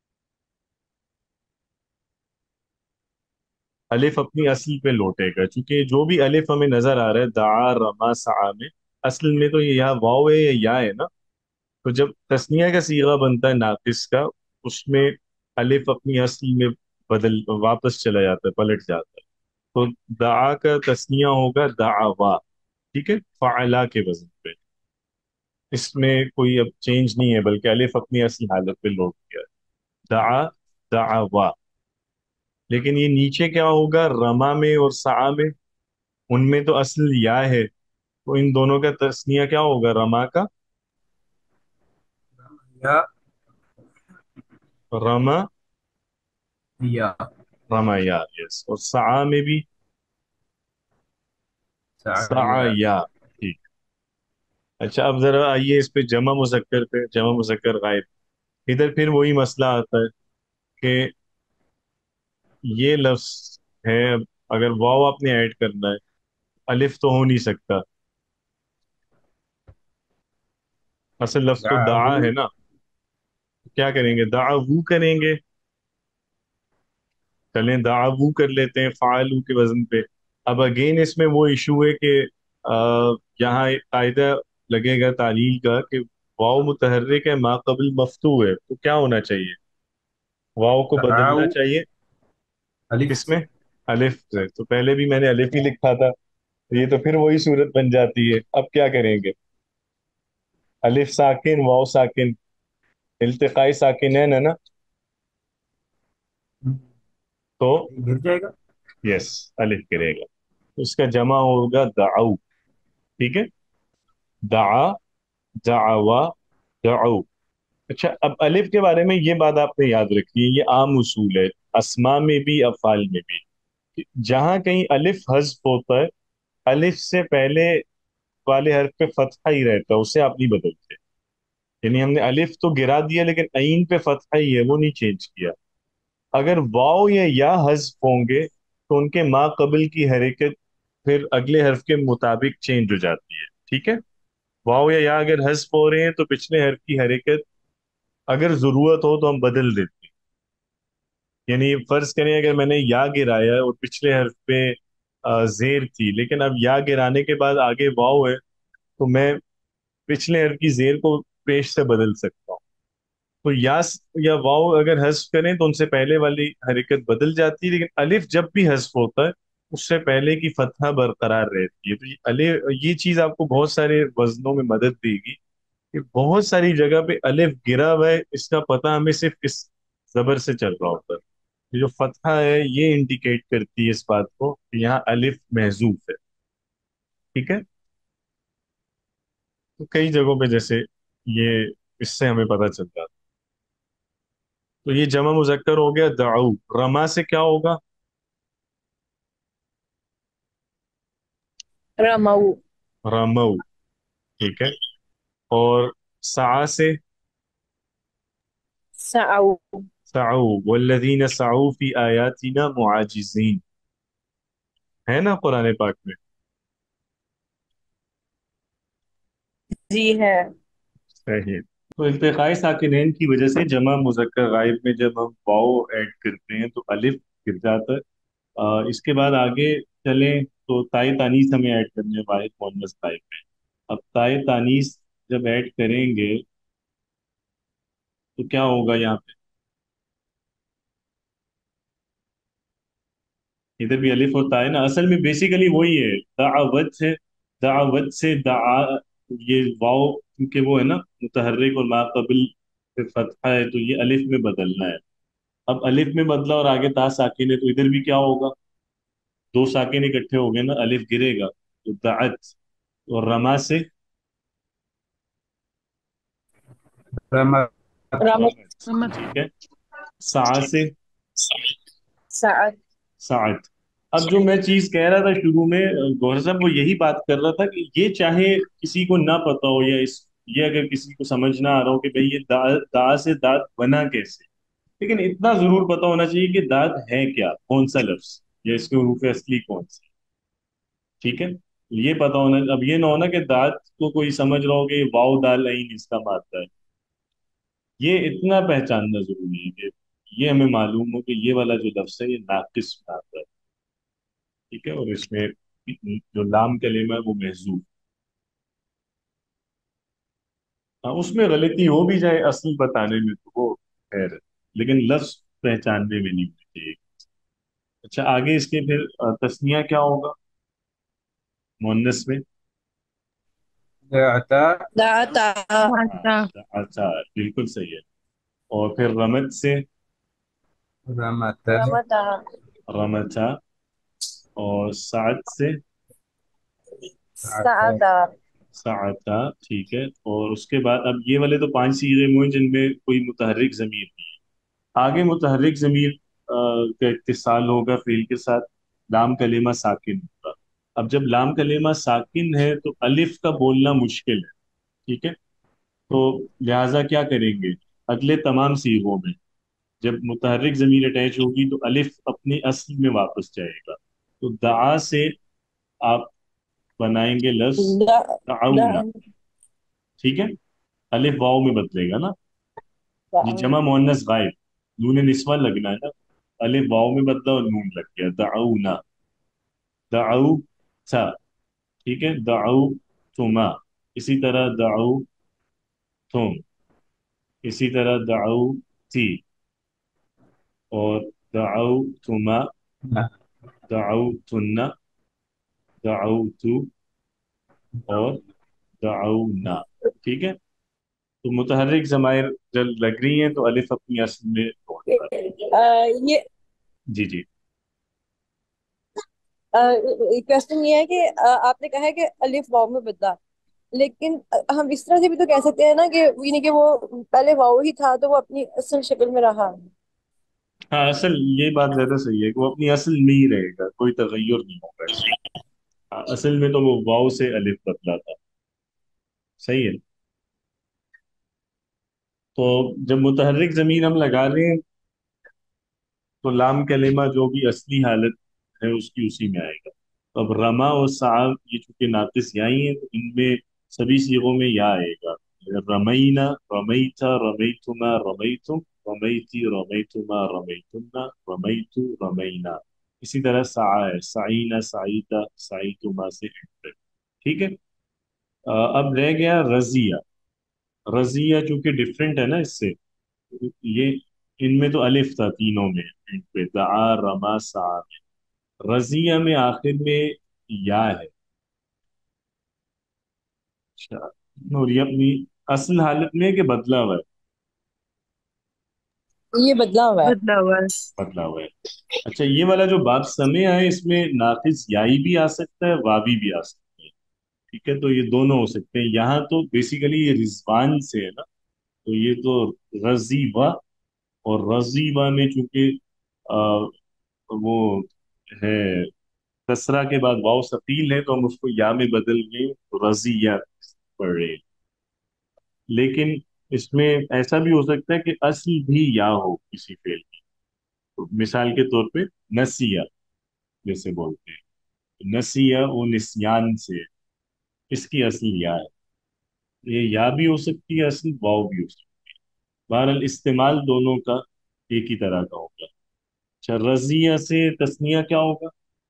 الف اپنی اصل پہ لوٹے گا، چونکہ جو بھی الف ہمیں نظر آ رہا ہے دعا رما سعا میں، اصل میں تو یہ یہاں واو ہے یا یا ہے نا. تو جب تسنیہ کا صیغہ بنتا ہے ناقص کا، اس میں الف اپنی اصل میں بدل واپس چلا جاتا ہے، پلٹ جاتا ہے. تو دعا کا تسنیہ ہوگا دعوا. ٹھیک ہے، فعلا کے وزن پہ. اس میں کوئی اب چینج نہیں ہے، بلکہ الف اپنی اصل حالت پہ لوٹ گیا. دعا دعوا. لیکن یہ نیچے کیا ہوگا رما میں اور سعا میں؟ ان میں تو اصل یا ہے، تو ان دونوں کا تسنیہ کیا ہوگا رما کا؟ یا رما یا رما یا. یس. اور سعا میں بھی سعا سعیا. یا. ٹھیک. اچھا اب ذرا آئیے اس پہ جمع مذکر پہ، جمع مذکر غائب. ادھر پھر وہی مسئلہ آتا ہے کہ یہ لفظ ہے، اگر واو آپ نے ایڈ کرنا ہے، الف تو ہو نہیں سکتا. اصل لفظ تو دعا دعاہو. ہے نا. کیا کریں گے؟ دعاوو کریں گے. چلیں دعاوو کر لیتے ہیں فعلو کے وزن پہ. اب اگین اس میں وہ ایشو ہے کہ آ، یہاں ایک قاعدہ لگے گا تعلیل کا کہ واو متحرک ہے ما قبل مفتوح ہے، تو کیا ہونا چاہیے؟ واو کو دعاو بدلنا چاہیے الف کس سے. میں؟ الف سے. تو پہلے بھی میں نے الف ہی لکھا تھا، یہ تو پھر وہی صورت بن جاتی ہے. اب کیا کریں گے؟ الف ساکن واو ساکن، التقائی ساکنین ہے نا. تو گر جائے گا. یس، الف کرے گا. اس کا جمع ہوگا دعو. ٹھیک ہے. دعا دعوا دعو. اچھا اب الف کے بارے میں یہ بات آپ نے یاد رکھنی ہے، یہ عام اصول ہے اسما میں بھی افعال میں بھی. کہ جہاں کہیں الف حذف ہوتا ہے، الف سے پہلے والے حرف پہ فتحہ ہی رہتا ہے، اسے آپ نہیں بدلتے. یعنی ہم نے الف تو گرا دیا لیکن عین پہ فتحہ ہی ہے، وہ نہیں چینج کیا. اگر واو یا یا حذف ہوں گے تو ان کے ما قبل کی حرکت پھر اگلے حرف کے مطابق چینج ہو جاتی ہے. ٹھیک ہے. واو یا یا اگر حذف ہو رہے ہیں تو پچھلے حرف کی حرکت اگر ضرورت ہو تو ہم بدل دیتے ہیں. یعنی فرض کریں اگر میں نے یا گرایا ہے اور پچھلے حرف پہ آ، زیر تھی، لیکن اب یا گرانے کے بعد آگے واو ہے، تو میں پچھلے حرف کی زیر کو پیش سے بدل سکتا ہوں. تو یا یا واو اگر حذف کریں تو ان سے پہلے والی حرکت بدل جاتی ہے، لیکن الف جب بھی حذف ہوتا ہے اس سے پہلے کی فتحہ برقرار رہتی ہے. تو یہ الف، یہ چیز آپ کو بہت سارے وزنوں میں مدد دے گی کہ بہت ساری جگہ پہ الف گرا ہوا ہے، اس کا پتہ ہمیں صرف اس زبر سے چل رہا ہوتا ہے. یہ جو فتحہ ہے یہ انڈیکیٹ کرتی ہے اس بات کو کہ یہاں الف محذوف ہے. ٹھیک ہے، تو کئی جگہوں پہ جیسے یہ اس سے ہمیں پتہ چل جاتا ہے. تو یہ جمع مذکر ہو گیا دعو. رما سے کیا ہوگا؟ رمو. رمو. ٹھیک ہے. اور سعا سے؟ سعو. سعو. والذین سعوا فی آیاتنا معاجزین، ہے نا قرآن پاک میں؟ جی ہے. صحیح. تو التقاء ساکنین کی وجہ سے جمع مذکر غائب میں جب ہم واؤ ایڈ کرتے ہیں تو الف گر جاتا ہے. آ، اس کے بعد آگے چلیں تو تائے تانیث ہمیں ایڈ کرنے ہیں واحد مؤنث غائب میں. اب تائے تانیث جب ایڈ کریں گے تو کیا ہوگا یہاں پہ؟ ادھر بھی الف ہوتا ہے نا. اصل میں بیسیکلی وہی ہے، دعوت سے دعوت سے دعا. یہ واؤ کیونکہ وہ ہے نا متحرک اور ما قبل پہ فتحہ ہے تو یہ الف میں بدلنا ہے. اب الف میں بدلا اور آگے تا ساکن ہے تو ادھر بھی کیا ہوگا؟ دو ساکن اکٹھے ہو گئے نا، الف گرے گا تو دعت. اور رما سے رحمت. رمت. رمت. رمت. ٹھیک ہے. سا سے سعد. ساعت. اب جو میں چیز کہہ رہا تھا شروع میں گوہر صاحب، وہ یہی بات کر رہا تھا کہ یہ چاہے کسی کو نہ پتا ہو یا اس یہ اگر کسی کو سمجھ نہ آ رہا ہو کہ بھئی یہ دا, دا سے دات بنا کیسے، لیکن اتنا ضرور پتا ہونا چاہیے کہ دات ہے کیا، کون سا لفظ، یا اس کے حروف اصلی کون سے. ٹھیک ہے، یہ پتا ہونا. اب یہ نہ ہونا کہ دات کو کوئی سمجھ رہا ہو کہ واؤ دال عین اس کا مادہ ہے. یہ اتنا پہچاننا ضروری ہے کہ یہ ہمیں معلوم ہو کہ یہ والا جو لفظ ہے یہ ناقص مادہ ہے. ٹھیک ہے، اور اس میں جو لام کلمہ ہے وہ محذوف. ہاں اس میں غلطی ہو بھی جائے اصل بتانے میں تو وہ خیر ہے، لیکن لفظ پہچاننے میں نہیں ہونی چاہیے. اچھا آگے اس کے پھر آ، تثنیہ کیا ہوگا مؤنث میں؟ دعتا. دعتا. دعتا. اچھا بالکل صحیح ہے. اور پھر رمت سے؟ رحمت. رمتا. رمتا. اور سعد سے؟ سعدا. سعتا. ٹھیک ہے. اور اس کے بعد اب یہ والے تو پانچ صیغے ہوئے جن میں کوئی متحرک ضمیر نہیں ہے. آگے متحرک ضمیر آ، کا اتصال ہوگا فعل کے ساتھ، لام کلمہ ساکن ہوگا. اب جب لام کلمہ ساکن ہے تو الف کا بولنا مشکل ہے. ٹھیک ہے، تو لہٰذا کیا کریں گے؟ اگلے تمام صیغوں میں جب متحرک ضمیر اٹیچ ہوگی تو الف اپنی اصل میں واپس جائے گا. تو دعا سے آپ بنائیں گے لفظ دا. دا. دعونا. ٹھیک ہے، الف واؤ میں بدلے گا نا. یہ جمع مؤنث غائب، نون نسوہ لگنا ہے نا. الف واؤ میں بدلا اور نون لگ گیا. دعونا. دعو تھا. ٹھیک ہے. دعو تما. اسی طرح دعو تم. اسی طرح دعو تھی. اور دعو تما. دعو تن. دعو تو. اور دعونا. ٹھیک ہے. تو متحرک ضمائر جب لگ رہی ہیں تو الف اپنی اصل میں توڑ کر. آ، یہ جی جی. کوشچن یہ ہے کہ آ، آپ نے کہا ہے کہ الف واو میں بدلا، لیکن آ، ہم اس طرح سے بھی تو کہہ سکتے ہیں نا کہ یعنی کہ وہ پہلے واو ہی تھا تو وہ اپنی اصل شکل میں رہا. ہاں اصل یہ بات زیادہ صحیح ہے کہ وہ اپنی اصل میں ہی رہے گا، کوئی تغیر نہیں ہوگا اس میں. ہاں، اصل میں تو وہ واؤ سے الف بدلا تھا. صحیح ہے. تو جب متحرک ضمیر ہم لگا رہے ہیں تو لام کلمہ جو بھی اصلی حالت ہے اس کی اسی میں آئے گا. تو اب رما اور سعد یہ چونکہ ناقص یا ہی ہیں تو ان میں سبھی صیغوں میں یا آئے گا. रमैना, रमैता, रमैतुमा, रमैतुम, रमैती, रमैतुमा, रमैतुन्ना, रमैतु, रमैना। इसी तरह सा है, साइना, साइता, साइतुमा से एंटर। ठीक है। अ, अब रह गया रजिया। रजिया चूंकि डिफरेंट है ना इससे, ये इनमें तो अलिफ था तीनों में एंड पे, दआ, रमा, सा में। रजिया में आखिर में या है। अच्छा, और ये अपनी असल हालत में है कि बदला हुआ है? ये बदला हुआ है। बदला हुआ है। बदला हुआ है। अच्छा, ये वाला जो बाप समय है इसमें नाकिस याई भी आ सकता है, वावी भी आ सकता है। ठीक है, तो ये दोनों हो सकते हैं। यहाँ तो बेसिकली ये रिजवान से है ना, तो ये तो रजीबा, और रजीबा में चूंकि आ, वो है, कसरा के बाद वाव सकील है, तो हम उसको या में बदल के रजिया पढ़ रहे हैं। लेकिन इसमें ऐसा भी हो सकता है कि असल भी या हो किसी फेल की। तो मिसाल के तौर पे नसिया जैसे बोलते हैं, नसिया वो निस्यान से है, इसकी असल या है। ये या भी हो सकती है, असल वाव भी हो सकती है। बहरहाल इस्तेमाल दोनों का एक ही तरह का होगा। अच्छा, रजिया से तस्निया क्या होगा?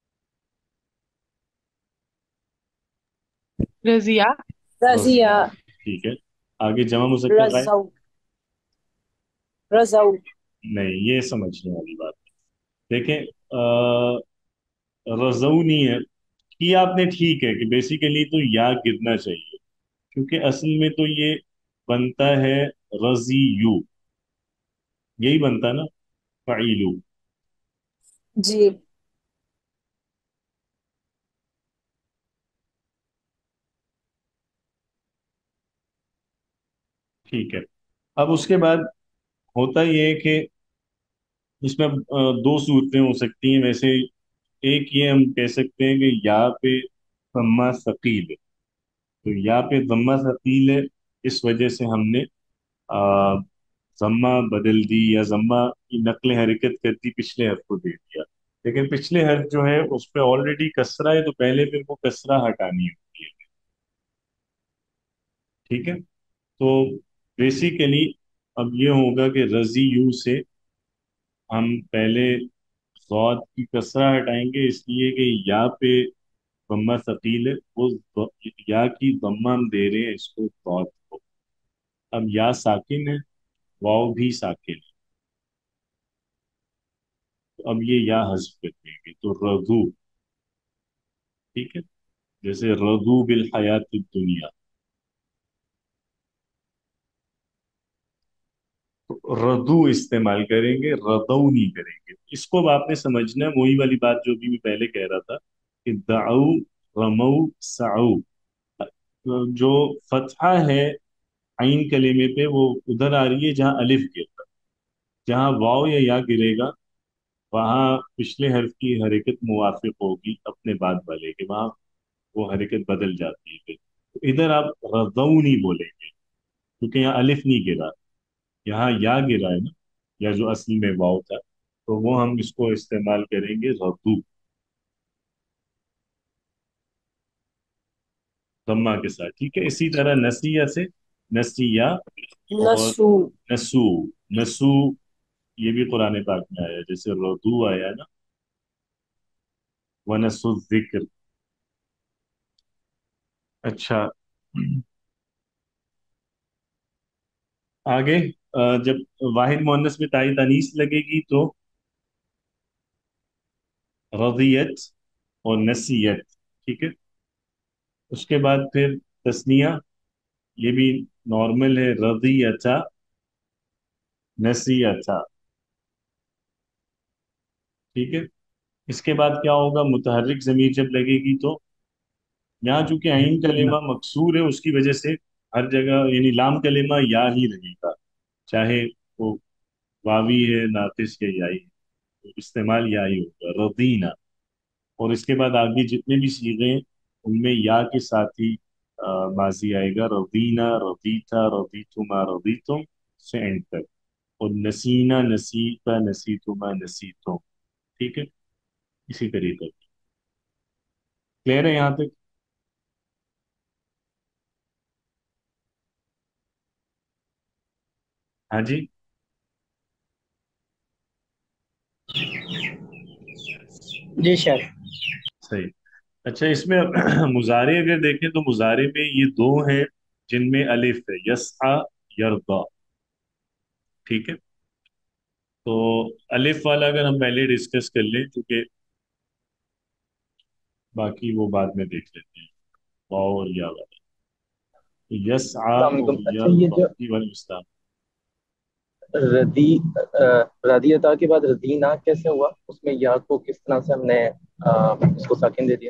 रजिया। रजिया। रजिया। ठीक है। आगे जमा मुज़क्कर गायब? रजाउ। रजाउ। नहीं, ये समझने वाली बात है। देखें, अ, रजऊ नहीं है कि आपने, ठीक है कि बेसिकली तो या गिरना चाहिए, क्योंकि असल में तो ये बनता है रजी यू, यही बनता है ना, फ़ईलू। जी। ठीक है। अब उसके बाद होता ये है कि इसमें अब, अ, दो सूरतें हो सकती हैं वैसे। एक ये हम कह सकते हैं कि या पे जम्मा सकील है, तो या पे जम्मा सकील है, इस वजह से हमने आ, जम्मा बदल दी या जम्मा की नकल हरकत कर दी, पिछले हर्फ को दे दिया। लेकिन पिछले हर्फ जो है उस पे ऑलरेडी कसरा है, तो पहले फिर वो कसरा हटानी होती है। ठीक है। तो बेसिकली अब ये होगा कि रजी यू से हम पहले ज़ाद की कसरा हटाएंगे, इसलिए कि या पे दम्मा सकील है, वो ज- या की दम्मा हम दे रहे हैं इसको ज़ाद को। अब या साकिन है, वाव भी साकिन है, तो अब ये या हस्फ कर देंगे तो रजू। ठीक है। जैसे रजू बिल हयात दुनिया, तो रदू इस्तेमाल करेंगे, रदऊ नहीं करेंगे। इसको अब आपने समझना है, वही वाली बात जो भी मैं पहले कह रहा था कि दाऊ, रमऊ, साऊ। जो फतहा है आइन कलीमे पे, वो उधर आ रही है जहाँ अलिफ गिरता। जहाँ वाव या या गिरेगा, वहाँ पिछले हर्फ की हरकत मुवाफिक होगी अपने बाद वाले के, वहाँ वो हरकत बदल जाती है फिर। तो इधर आप रदऊ नहीं बोलेंगे, क्योंकि यहाँ अलिफ नहीं गिरा, यहाँ या गिरा है ना, या जो असल में वाव था, तो वो हम इसको इस्तेमाल करेंगे रदू, दम्मा के साथ। ठीक है। इसी तरह नसिया से नसिया, और नसू। नसू, नसू ये भी कुरान पाक में आया है, जैसे रदू आया ना, वनसु जिक्र। अच्छा, आगे अ, जब वाहिद मुअन्नस में ताई तानीस लगेगी तो रदियत और नसीयत। ठीक है। उसके बाद फिर तस्निया, ये भी नॉर्मल है, रदियता, नसीयता। ठीक है। इसके बाद क्या होगा, मुतहर्रिक जमीर जब लगेगी तो यहाँ चूंकि आइन ना। कलेमा मकसूर है, उसकी वजह से हर जगह यानी लाम कलेमा या ही रहेगा, चाहे वो वावी है, नाकिस या याई है, तो इस्तेमाल या ही होगा, रदीना। और इसके बाद आगे जितने भी सीगे हैं उनमें या के साथ ही अ, माजी आएगा, रदीना, रदीता, रदीतुमा, रदीतुम से एंड तक। और नसीना, नसीता, नसीतुमा, नसीतुम। ठीक है। इसी तरीके। क्लियर है यहाँ तक? हाँ जी। जी सर। सही। अच्छा, इसमें मुजारे अगर देखें तो मुजारे में ये दो हैं जिनमें अलिफ है, यसआ, यरदा। ठीक है। तो अलिफ वाला अगर हम पहले डिस्कस कर लें, क्योंकि बाकी वो बाद में देख लेते हैं, वाव और या वाला। तो यसआ अस्सलाम और वालेकुम। अच्छा, ये यरदा, जो जी वालेकुम सलाम। रदी अ, रदियता के बाद रदीना कैसे हुआ, उसमें या को किस तरह से हमने अ, उसको साकिन दे दिया?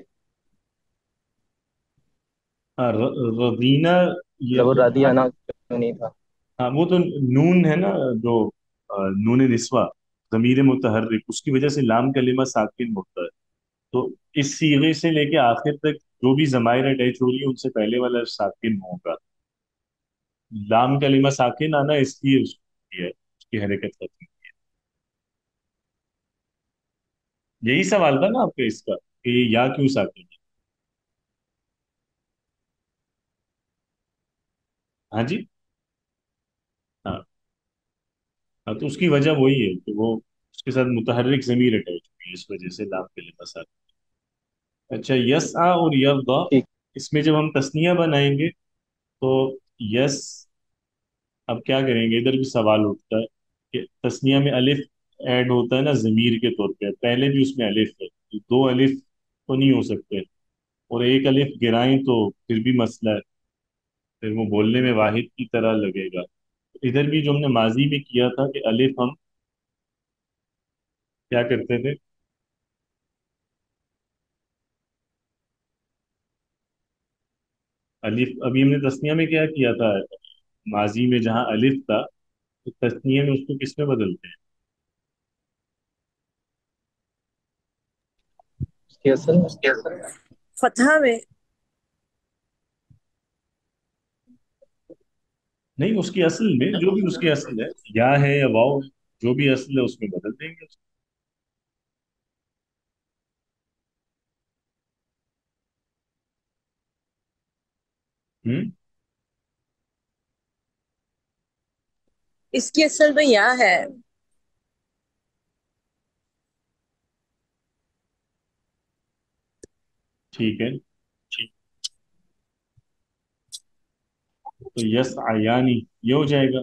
हाँ, र- रदीना। ये मतलब वो तो जहाँ, रदियाना क्यों नहीं था? हाँ वो तो नून है ना, जो अ, नून निस्वा, ज़मीर मुतहर्रिक, उसकी वजह से लाम कलिमा साकिन होता है। तो इस सीगे से लेके आखिर तक जो भी ज़माइर अटैच हो रही है उनसे पहले वाला साकिन होगा। लाम कलिमा साकिन आना इसलिए उसकी है, उसकी हरकत करती है। यही सवाल था ना आपका इसका, कि ये या क्यों साकिन है। हाँ जी। हाँ। हाँ, तो उसकी वजह वही है कि वो उसके साथ मुतहर्रिक ज़मीर अटैच हुई है, इस वजह से लाम कलिमा साकिन। अच्छा, यस आ और यरदा, ठीक। इसमें जब हम तस्निया बनाएंगे तो यस, अब क्या करेंगे, इधर भी सवाल उठता है कि तस्निया में अलिफ ऐड होता है ना ज़मीर के तौर पे, पहले भी उसमें अलिफ है, तो दो अलिफ तो नहीं हो सकते, और एक अलिफ गिराएं तो फिर भी मसला है, फिर वो बोलने में वाहिद की तरह लगेगा। इधर भी जो हमने माजी में किया था कि अलिफ हम क्या करते थे, अलिफ अभी हमने तस्निया में क्या किया था, माजी में जहाँ अलिफ था, तो तस्निया में उसको किस में बदलते हैं। उसकी असल में फतहा में। नहीं, उसकी असल में जो भी उसकी असल है, या है या वाव है, जो भी असल है उसमें बदल देंगे उसको। हम्म। इसकी असल में या है। ठीक है। तो यस आयानी ये हो जाएगा।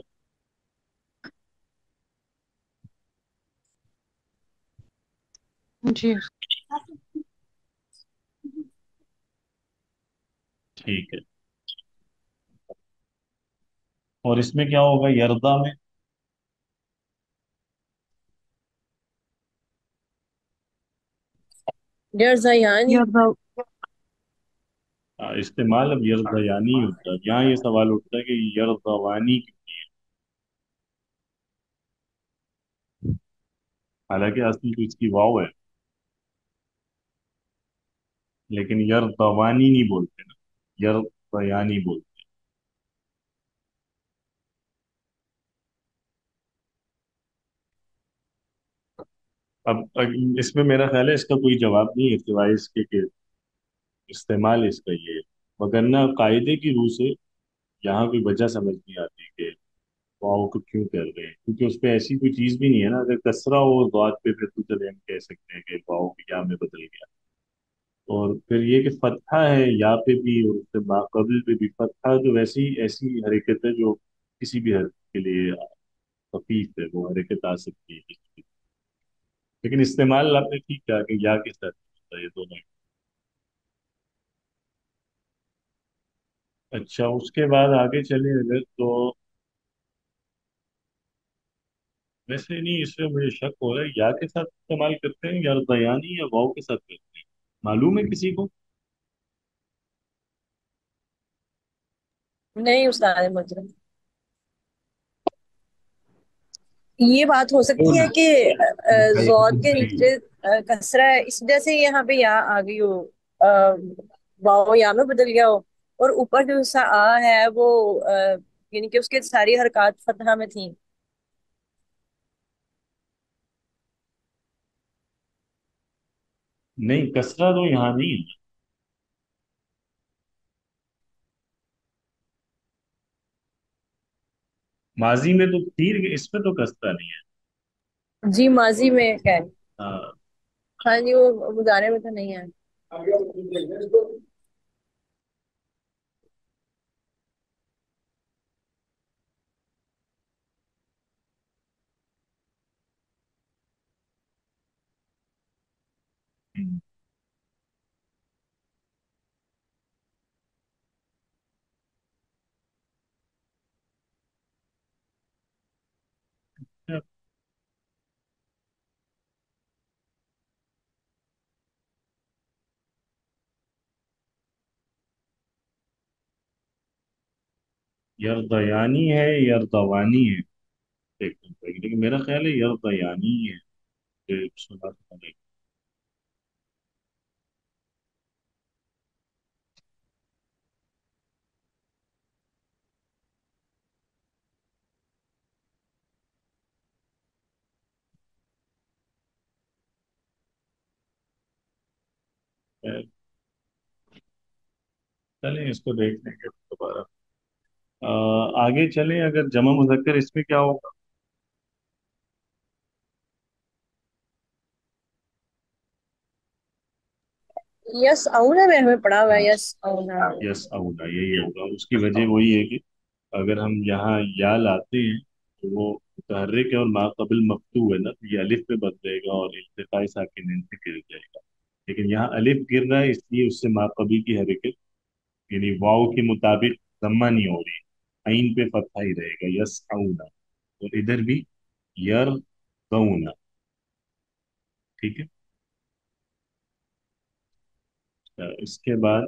जी। ठीक है। और इसमें क्या होगा यरदा में, यरज़यानी। यरदा। आ, इस्तेमाल अब यरदयानी होता है, यहाँ ये सवाल उठता है कि यरदवानी क्यों नहीं है। हालांकि असल तो इसकी वाव है, लेकिन यरदवानी नहीं बोलते ना, यरदयानी बोलते हैं। अब अग- इसमें मेरा ख्याल है इसका कोई जवाब नहीं है सिवाय इसके कि इस्तेमाल इसका ये है, वगरना कायदे की रूह से यहाँ कोई वजह समझ नहीं आती कि वाव को क्यों कर रहे हैं, क्योंकि उस पे ऐसी कोई चीज भी नहीं है ना, अगर कसरा हो दाद पे फिर तो चले हम कह सकते हैं कि वाव की या में बदल गया। और फिर ये कि फतहा है या पे भी और उससे माकबल पे भी फतहा, जो वैसी ऐसी हरकत है जो किसी भी हरकत के लिए खफीफ है, वो हरकत आ सकती है किसी भी। लेकिन इस्तेमाल आपने ठीक कहा कि या के साथ होता है ये दोनों। अच्छा, उसके बाद आगे चले अगर तो, वैसे नहीं, इसमें मुझे शक हो रहा है या के साथ इस्तेमाल करते हैं या दयानी या वाव के साथ करते हैं, मालूम है किसी को। नहीं उस्ताद मुजरम, ये बात हो सकती है कि अ, अ, ज़ौद के नीचे अ, कसरा है, इस वजह से यहाँ पे या आ गई हो। अ, वाव या में बदल गया हो। और ऊपर जो सा आ है वो अ, यानी कि उसके सारी हरकत फतहा में थी। नहीं, कसरा तो यहाँ नहीं है। माजी में तो तीर, इसमें तो कसरा नहीं है। जी माजी में क्या है? हाँ। हाँ जी, वो मुजारे में तो नहीं है। हम्म। यरदयानी है, यरदवानी है, देखना पड़ेगा, लेकिन मेरा ख्याल है यरदयानी ही है। ये सुना था मैंने। खैर, चलें इसको देख लेंगे दोबारा। अ, आगे चलें, अगर जमा मुजक्कर इसमें क्या होगा? यस आउना में हमें पढ़ा हुआ है, हाँ, यस आउना। यस अवला यही होगा। उसकी वजह वही है कि अगर हम यहाँ या लाते हैं तो वो मुतहर्रिक है और माक़बिल मफ्तू है ना, तो ये अलिफ पे बदलेगा और इल्तिक़ाए साकिनैन से गिर जाएगा। लेकिन यहाँ अलिफ गिर रहा है, इसलिए उससे माक़बी की हरकत यानी वाव के मुताबिक जम्मा नहीं हो रही, आइन पे फतहा ही रहेगा, यस आउना। और इधर भी यर गौना। ठीक है। अ, इसके बाद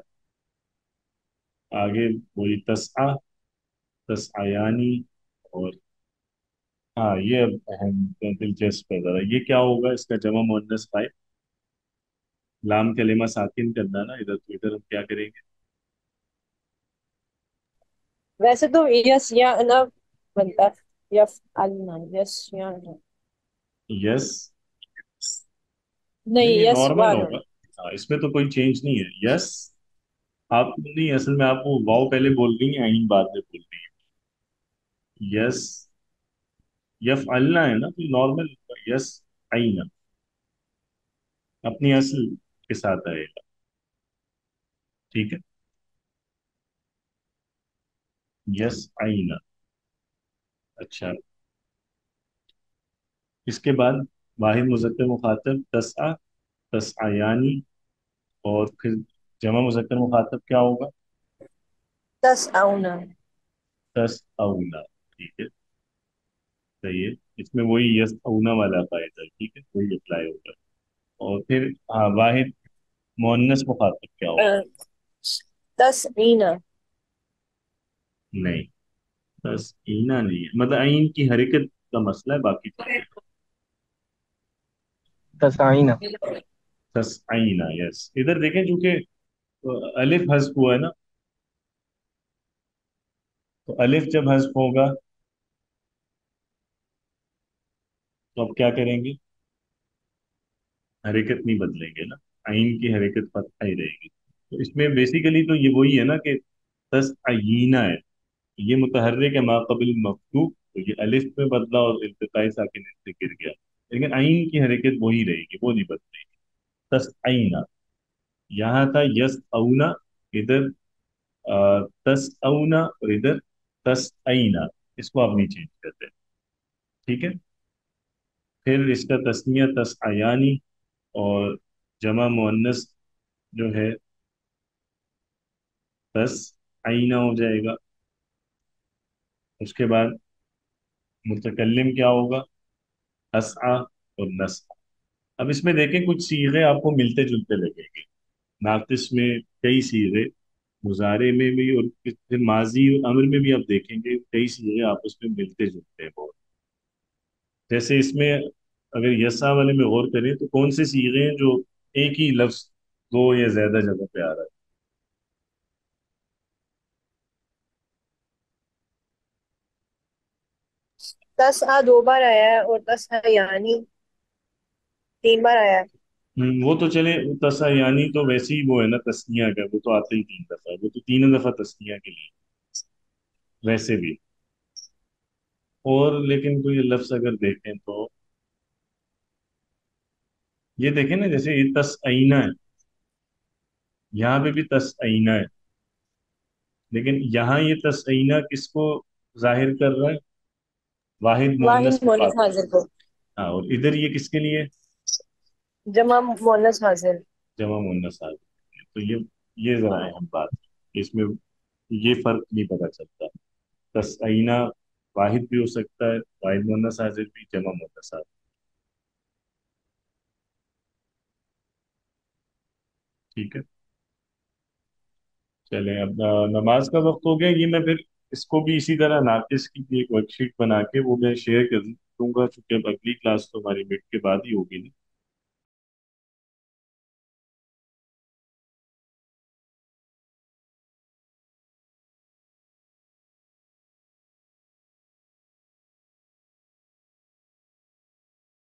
आगे वही तसआ, तसआयानी। और हाँ, ये अब अहम दिलचस्प है जरा, ये क्या होगा इसका जमा मुअन्नस फाइल? लाम कलिमा साकिन करना ना इधर, तो इधर हम क्या करेंगे? वैसे तो यस या अना बनता है, यस अलना, यस या अना। यस। नहीं, नहीं, ये यस नॉर्मल वाना। होगा। हाँ, इसमें तो कोई चेंज नहीं है। यस। आप नहीं, असल में आप वो वाव पहले बोल रही हैं, आइन बाद में बोल रही हैं। यस यफ अलना है ना, तो नॉर्मल। यस आईना अपनी असल के साथ आएगा। ठीक है। यस आईना। अच्छा, इसके बाद वाहिद मुज़क्कर मुखातब तसआ, तसआयानी। और फिर जमा मुज़क्कर मुखातब क्या होगा? तस आउना। तस अउना। ठीक है, सही है। इसमें वही यस अउना वाला कायदा है, ठीक है, वही अप्लाई होगा। और फिर हाँ, वाहिद मुअन्नस मुखातब क्या होगा? तस ईना। नहीं, तस ईना नहीं है, मतलब आइन की हरकत का मसला है, बाकी ठीक है। तसाइना। तस आईना, यस। इधर देखें, चूंकि अलिफ हस्फ हुआ है ना, तो अलिफ जब हस्फ होगा तो अब क्या करेंगे? हरकत नहीं बदलेंगे ना, आइन की हरकत फतहा ही रहेगी। तो इसमें बेसिकली तो ये वही है ना कि तस अयीना है, ये मुतहर्रिक है माक़बिल मफ्तू, तो ये अलिफ में बदला और इल्तिक़ाए साकिन से गिर गया। लेकिन आइन की हरकत वही रहेगी, वो नहीं बदलेगी। तस अईना, यहाँ था यस अउना, इधर अ, तस अउना, और इधर तस अईना। इसको आप नहीं चेंज करते। ठीक है। फिर इसका तस्निया तस अयानी, और जमा मुअन्नस जो है तस आईना हो जाएगा। उसके बाद मुतकल्लिम क्या होगा? असआ और नसआ। अब इसमें देखें, कुछ सीगे आपको मिलते जुलते लगेंगे। नाकिस में कई सीगे, मुजारे में भी, और फिर माजी और अमर में भी आप देखेंगे कई सीगे आपस में मिलते जुलते हैं बहुत। जैसे इसमें अगर यसा वाले में गौर करें तो कौन से सीगे हैं जो एक ही लफ्ज दो या ज्यादा जगह पे आ रहा है? तस आ दो बार आया है और तस आ यानी तीन बार आया है। हम्म, वो तो चले, तसा यानी तो वैसे ही वो है ना, तस्निया का, वो तो आते ही तीन दफा है, वो तो तीन दफा तस्निया के लिए वैसे भी। اور لیکن کوئی لفظ اگر دیکھیں تو یہ دیکھیں نا، جیسے یہ تسعینہ ہے، یہاں پہ بھی تسعینہ ہے، لیکن یہاں یہ تسعینہ کس کو ظاہر کر رہا ہے؟ واحد مؤنث واحد مونس مخاطب۔ حاضر کو، ہاں، اور ادھر یہ کس کے لیے؟ جمع مونس حاضر۔ جمع مؤنث سالم۔ تو یہ یہ ذرا اہم بات ہے، اس میں یہ فرق نہیں پتہ چلتا، تسعینہ واحد بھی ہو سکتا ہے، واحد مؤنث حاضر بھی، جمع مؤنث حاضر۔ ٹھیک ہے، چلیں اب آ، نماز کا وقت ہو گیا۔ یہ میں پھر اس کو بھی اسی طرح ناقص کی ایک ورک شیٹ بنا کے وہ میں شیئر کر دوں گا، چونکہ اب اگلی کلاس تو ہماری مڈ کے بعد ہی ہوگی نا۔